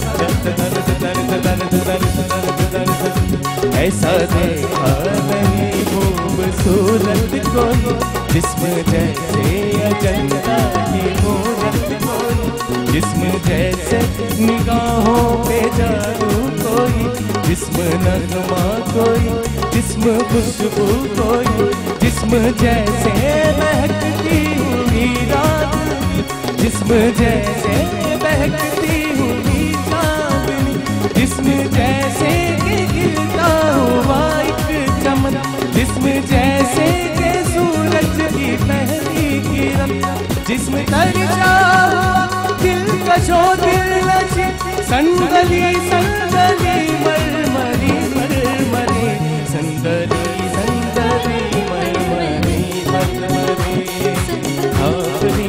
ऐसा देखा नहीं खूबसूरत कोई जिस्म जैसे अजंता की मूरत कोई, जिस्म जैसे निगाहों पे जादू कोई, जिस्म नगमा कोई, जिस्म खुशबू कोई, जिस्म जैसे महकती हुई रात, जिस्म जैसे महकती हुई चांदनी, जिस्म जैसे गिरता हुआ एक चमन, जिस्म जैसे के सूरज की पहली किरण, जिस्म तरजा दिलकशो दिलनशी, संदली संदली मरमरी मरमरी, संदली संदली मरमरी मरमरी, आफरी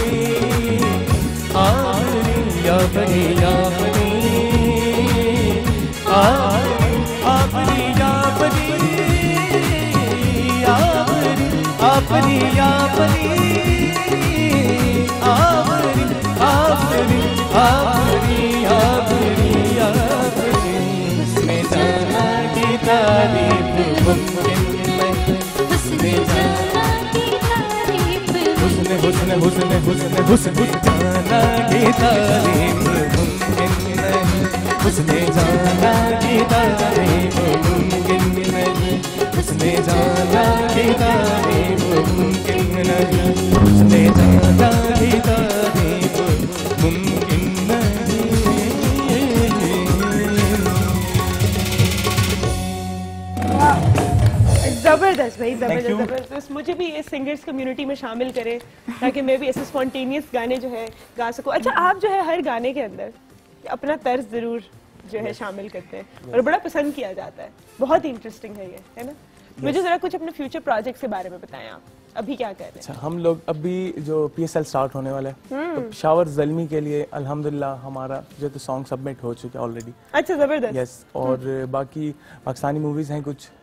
आफरी आफरी आफरी आफरी आफरी आफरी आफरी आफरी आफरी आफरी आफरी, उसने जाना कि तारीफ मुमकिन नहीं, उसने जाना कि तारीफ उसने हुस्न हुस्न हुस्न हुस्न जाना कि तारीफ मुमकिन नहीं, उसने जाना कि तारीफ मुमकिन नहीं, उसने जाना कि तारीफ मुमकिन नहीं, उसने जाना कि तारीफ मुमकिन नहीं। जबरदस्त भाई, जबरदस्त। मुझे भी इस सिंगर्स कम्युनिटी में शामिल करें ताकि मैं भी ऐसे स्पॉन्टेनियस गाने जो है गा सकूं। अच्छा, आप जो है हर गाने के अंदर अपना तर्ज जरूर जो है शामिल करते हैं और बड़ा पसंद किया जाता है, बहुत ही इंटरेस्टिंग है ये, है ना? मुझे जरा कुछ अपने फ्यूचर प्रोजेक्ट्स के बारे में बताएं, आप अभी क्या कर रहे हैं? अच्छा, हम लोग अभी जो PSL स्टार्ट होने वाला है, तो शावर ज़ल्मी के लिए अल्हम्दुलिल्लाह हमारा जो तो सॉन्ग सबमिट हो चुके हैं ऑलरेडी। अच्छा, जबरदस्त। यस, और बाकी पाकिस्तानी मूवीज हैं कुछ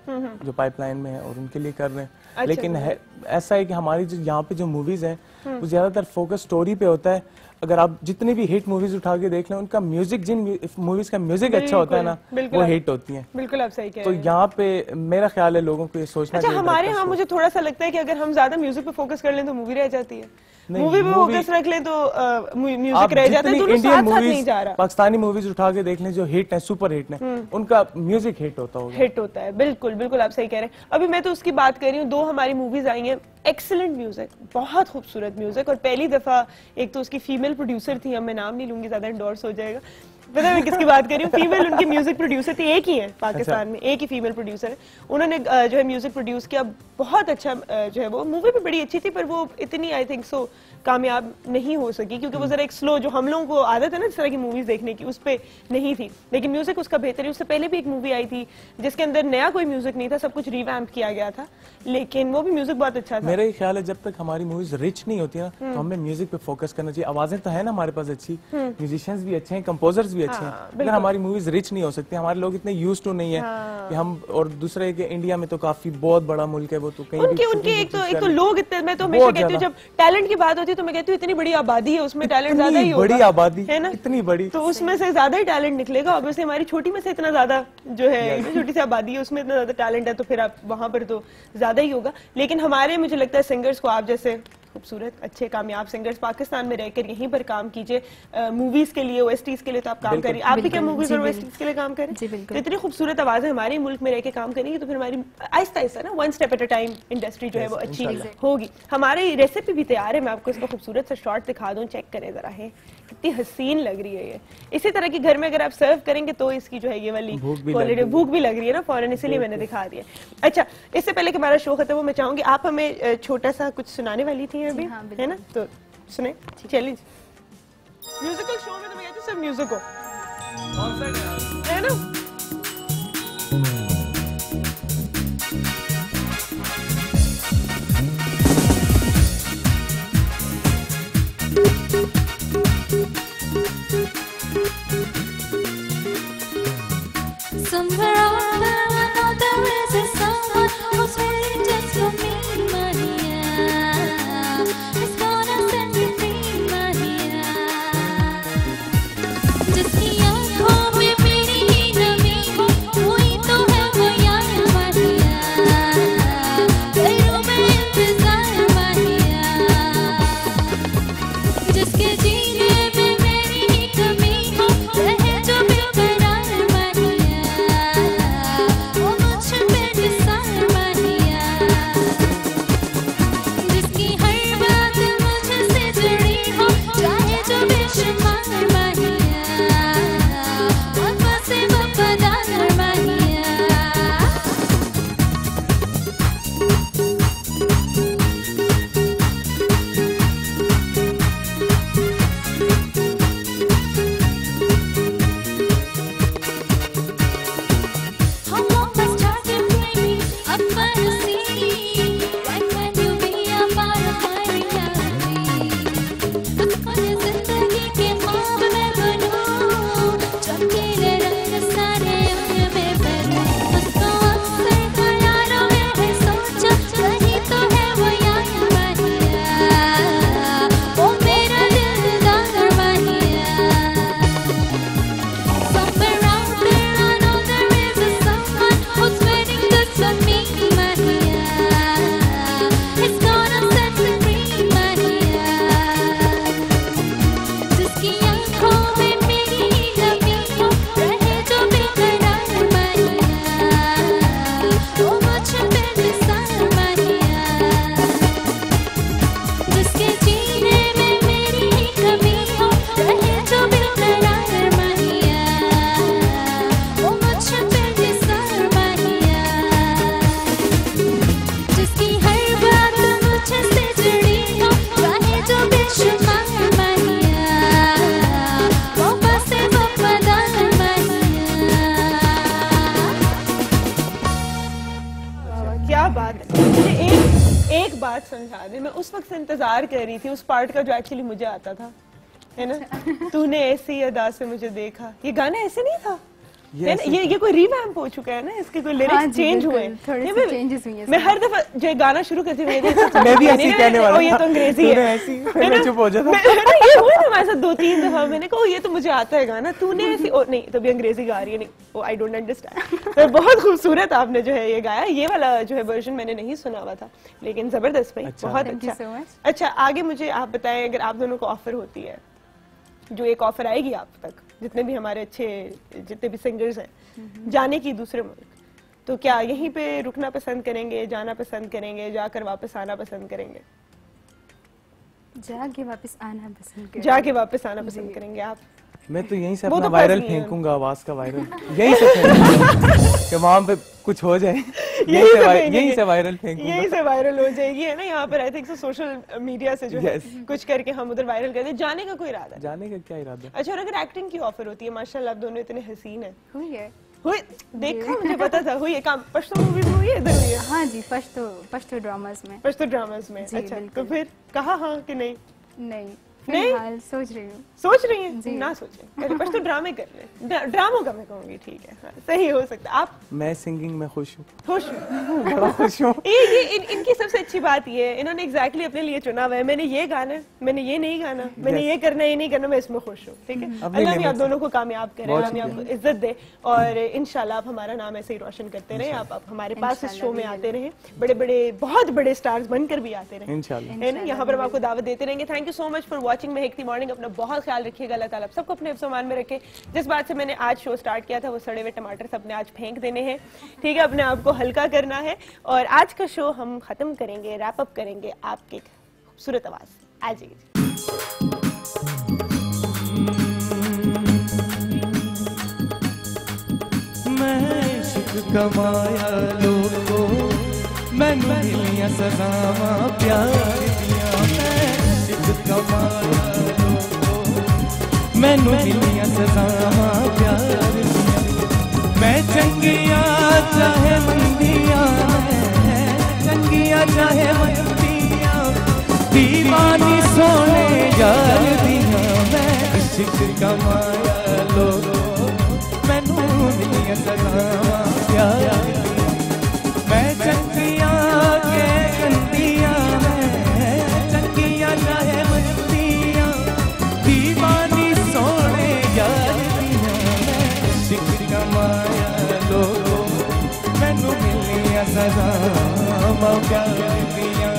जो पाइपलाइन में है और उनके लिए कर रहे हैं। लेकिन ऐसा है कि हमारी जो यहाँ पे जो मूवीज हैं वो ज्यादातर फोकस स्टोरी पे होता है। अगर आप जितनी भी हिट मूवीज उठा के देख लें, उनका म्यूजिक, जिन मूवीज का म्यूजिक अच्छा होता है ना, वो हिट होती हैं। बिल्कुल आप सही कह रहे हैं। तो यहाँ पे मेरा ख्याल है लोगों को ये सोचना चाहिए। हमारे यहाँ मुझे थोड़ा सा लगता है कि अगर हम ज्यादा म्यूजिक पे फोकस कर लें तो मूवी रह जाती है, मूवी पे फोकस रख लें तो म्यूजिक रह जाता है। इंडियन मूवीज, पाकिस्तानी मूवीज उठा के देख लें जो हिट है, सुपर हिट है, उनका म्यूजिक हिट होता होगा। हिट होता है, बिल्कुल बिल्कुल आप सही कह रहे हैं। अभी मैं तो उसकी बात कर रही हूँ, 2 हमारी मूवीज आई हैं, एक्सीलेंट म्यूजिक, बहुत खूबसूरत म्यूजिक, और पहली दफा एक तो उसकी फीमेल प्रोड्यूसर थी, अब मैं नाम नहीं लूंगी, ज्यादा एंडोर्स हो जाएगा, पता है मैं किसकी बात कर रही हूँ। फीमेल उनकी म्यूजिक प्रोड्यूसर थी, एक ही है पाकिस्तान में, एक ही फीमेल प्रोड्यूसर है। उन्होंने जो है म्यूजिक प्रोड्यूस किया, बहुत अच्छा जो है वो मूवी भी बड़ी अच्छी थी, पर वो इतनी आई थिंक सो कामयाब नहीं हो सकी, क्योंकि वो जरा एक स्लो, जो हम लोगों को आदत है ना इस तरह की मूवीज देखने की, उस पे नहीं थी। लेकिन म्यूजिक उसका बेहतरीन। उससे पहले भी एक मूवी आई थी जिसके अंदर नया कोई म्यूजिक नहीं था, सब कुछ रिवैम्प किया गया था, लेकिन वो भी म्यूजिक बहुत अच्छा था। मेरा ये ख्याल है जब तक हमारी मूवीज रिच नहीं होती ना, तो हमें म्यूजिक पे फोकस करना चाहिए। आवाजें तो है ना हमारे पास अच्छी, म्यूजिशियंस भी अच्छे हैं, कंपोजर्स भी अच्छे हैं, लेकिन हमारी मूवीज रिच नहीं हो सकती। हमारे लोग इतने यूज्ड टू नहीं है कि हम, और दूसरे के इंडिया में तो काफी बहुत बड़ा मुल्क है वो, तो कहीं उनके एक तो लोग इतने, मैं तो हमेशा कहती हूँ जब टैलेंट की बात होती है तो मैं कहती हूँ इतनी बड़ी आबादी है, उसमें टैलेंट ज्यादा ही होगा। बड़ी आबादी है ना, इतनी बड़ी, तो उसमें से ज्यादा ही टैलेंट निकलेगा। ऑब्वियसली हमारी छोटी में से इतना ज्यादा जो है, छोटी सी आबादी है, उसमें इतना ज्यादा टैलेंट है, तो फिर आप वहां पर तो ज्यादा ही होगा। लेकिन हमारे, मुझे लगता है सिंगर्स को, आप जैसे खूबसूरत अच्छे कामयाब सिंगर्स पाकिस्तान में रहकर यहीं पर काम कीजिए। मूवीज के लिए, ओएसटीज के लिए तो आप काम करिए, आप भी क्या मूवीज और ओएसटीज के लिए काम करें, तो इतनी खूबसूरत आवाजें हमारे मुल्क में रह के काम करेंगी, तो फिर हमारी आहिस्ता आहिस्ता ना, 1 step at a time industry जो है वो अच्छी होगी। हमारी रेसिपी भी तैयार है, मैं आपको इसका खूबसूरत सा शॉट दिखा दूं, चेक करें जरा, है कितनी हसीन लग रही है ये। इसी तरह की घर में अगर आप सर्व करेंगे तो इसकी जो है ये वाली क्वालिटी, भूख भी लग रही है ना फौरन, इसीलिए मैंने दिखा दिया। अच्छा, इससे पहले कि हमारा शो खत्म हो, मैं चाहूंगी आप हमें छोटा सा कुछ सुनाने वाली थी अभी, है ना, तो सुने चैलेंज। म्यूजिकल शो में तो मैं कहती हूँ सिर्फ म्यूजिक हो, है ना। Somewhere out there I know there is a someone who's waiting just for me, Maria. It's gonna set me free, Maria. जिसकी आँखों में मेरी ही नमी हो, वही तो है वो यार Maria. करूँ मैं इंतजार Maria. जिसके जीने में मेरी ही कमी हो, रहे जो बेकरार Maria. वो मुझ पे निसार Maria. जिसकी हर बात मुझसे जुड़ी हो, चाहे जो बेशुमार Maria. वफा से वफादार Maria. How long has started maybe up by the sea? Right when you be a part of my reality. अपने जिंदगी के ख्वाब में बनूं, चमकीले रंग सारे उनमें भरूं। उसको अक्सर ख्यालों में है सोचा, कहीं तो है वो यार Maria. वो मेरा दिलदार Maria. Somewhere out there I know there is a someone who's waiting just for me, Maria. It's gonna set me free, Maria. जिसकी आँखों में मेरी ही नमी हो, रहे जो बेकरार Maria. वो मुझ पे निसार Maria. जिसके जीने में मेरी ही कमी हो, रहे जो बेकरार Maria. वो मुझ पे निसार Maria. जिसकी हर बात मुझसे जुड़ी हो, चाहे जो बेशुमार Maria. वफा से वफादार Maria. क्या बात है। मुझे एक बात समझा दे, मैं उस वक्त से इंतजार कर रही थी उस पार्ट का जो एक्चुअली मुझे आता था, है ना। तूने ऐसी अदा से मुझे देखा, ये गाना ऐसे नहीं था, ये कोई रिवैम्प हो चुका है ना, इसके कोई लिरिक्स चेंज हुए हैं, थोड़े से चेंजेस हुए हैं। मैं हर दफा जो गाना शुरू करती हूँ मैं भी ऐसे कहने वाला, ये तो अंग्रेजी है, मैं चुप हो जाता। ये हुआ ना हमारे साथ 2-3 दफा, मैंने कहा ये तो मुझे आता है गाना, तूने ऐसी नहीं तभी अंग्रेजी गा रही है, नहीं वो आई डोंट अंडरस्टैंड। तो बहुत खूबसूरत आपने जो है ये गाया, ये वाला जो है वर्जन मैंने नहीं सुना हुआ था, लेकिन जबरदस्त भाई, बहुत अच्छा। अच्छा आगे मुझे आप बताएं, अगर आप दोनों को ऑफर होती है, जो एक ऑफर आएगी आप तक, जितने भी हमारे अच्छे जितने भी सिंगर्स हैं, जाने की दूसरे मुल्क, तो क्या यहीं पे रुकना पसंद करेंगे, जाना पसंद करेंगे, जाकर वापस आना पसंद करेंगे? जाके वापस आना पसंद करेंगे। जाके वापस आना पसंद करेंगे आप? मैं तो यहीं से अपना वायरल फेंकूंगा, आवाज का वायरल यहीं से फेंकूंगा कि वहाँ पे कुछ हो जाए, यहीं से वायरल फेंकूंगा, यहीं से वायरल हो जाएगी, है ना। यहाँ पर आई थिंक सोशल मीडिया से जो है कुछ करके हम उधर वायरल कर दे। जाने का कोई इरादा? जाने का क्या इरादा? अच्छा, और अगर एक्टिंग की ऑफर होती है, माशाल्लाह आप दोनों इतने हसीन है, हुई देखा, मुझे पता था हुई है काम, पश्तो मूवी में हुई है, इधर हुई है। हाँ जी, पश्तो ड्रामास में। पश्तो ड्रामास में, अच्छा, तो फिर कहा हाँ कि नहीं? नहीं, नहीं सोच रही हूँ। सोच रही हैं? ना सोचें, बस तो ड्रामे कर लें, ड्रामों का मैं कहूँगी, ठीक है, हाँ, सही हो सकता। आप? मैं सिंगिंग में खुश हूँ, बड़ा खुश हूँ। ये इनकी सबसे अच्छी बात ये है, इन्होंने एग्जैक्टली अपने लिए चुना हुआ है, मैंने ये गाना, मैंने ये नहीं गाना, मैंने ये करना, ये नहीं करना, मैं इसमें खुश हूँ, ठीक है। अल्लाह भी आप दोनों को कामयाब करे, अल्लाह भी आपको इज्जत दे, और इंशाल्लाह आप हमारा नाम ऐसे ही रोशन करते रहे, आप हमारे पास इस शो में आते रहे, बड़े बड़े बहुत बड़े स्टार्स बनकर भी आते रहे, है ना। यहाँ पर हम आपको दावत देते रहेंगे। Thank you so much for watching Mehakti morning. अपना बहुत ख्याल रखिएगा, अल्लाह ताला सबको अपने हिफ्ज़-ओ-मान में रखे। जिस बात से मैंने आज शो स्टार्ट किया था, वो सड़े हुए टमाटर सबने आज फेंक देने हैं, ठीक है, अपने आप को हल्का करना है। और आज का शो हम खत्म करेंगे, रैप अप करेंगे आपकी खूबसूरत आवाज। आ जाइए। मैं इश्क कमाया लोगो, मैनू मिलिया सजावां प्यार दियां, मैं इश्क कमाया लोगो, मैनू मिलिया सजावां प्यार दियां, मैं चंगिया चाहे मंदिया, मैं चंगिया चाहे मंदिया, दीवानी सोने यार दिया, मैं इश्क कमाया लोगो, मैनू मिलिया सजावां प्यार दियां, मैं चंगिया के कंदिया, मैं चंगिया चाहे मंदिया, दीवानी सोने यार दिया, मैं इश्क कमाया लोगो, मैनू मिलिया सजावां प्यार दियां।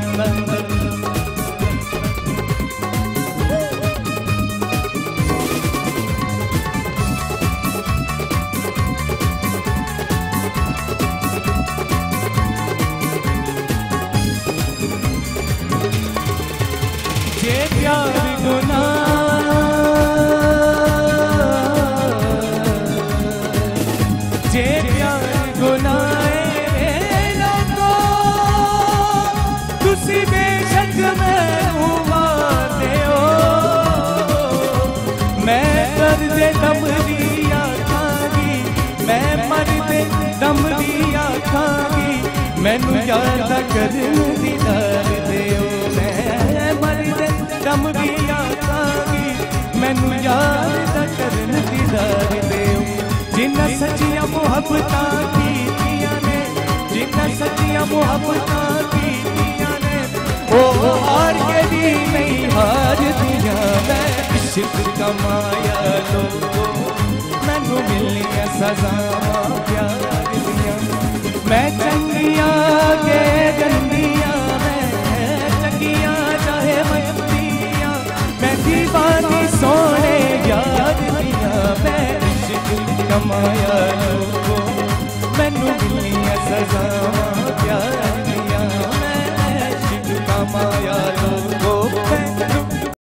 प्यार गुनाह, जे प्यार गुनाहे लोगो, तुसी बेशक मैनू मारदे हो, मैं दर्दे दम दी आखांगी, मैं मरदे दम दी आखांगी, मैनू याद करन दी दर दिओ, मैं मरदे दम दी आखांगी, मैनू याद करन दी दर दिओ, जिन्ना सच्चियां मुहब्बतां कीतियां ने, जिन्ना सच्चियां मुहब्बतां कीतियां ने, ओ हार के भी नहीं हार दियां, मैं इश्क कमाया लोगो, मैनू मिलिया सजावां प्यार दियां, मैं चंगिया के गंदिया, मैं चंगिया चाहे मंदिया, मैं दीवानी सोने यार दिया, मैं इश्क कमाया लोगो, मैनू मिलिया सजावां प्यार दियां, मैं इश्क कमाया लोगो।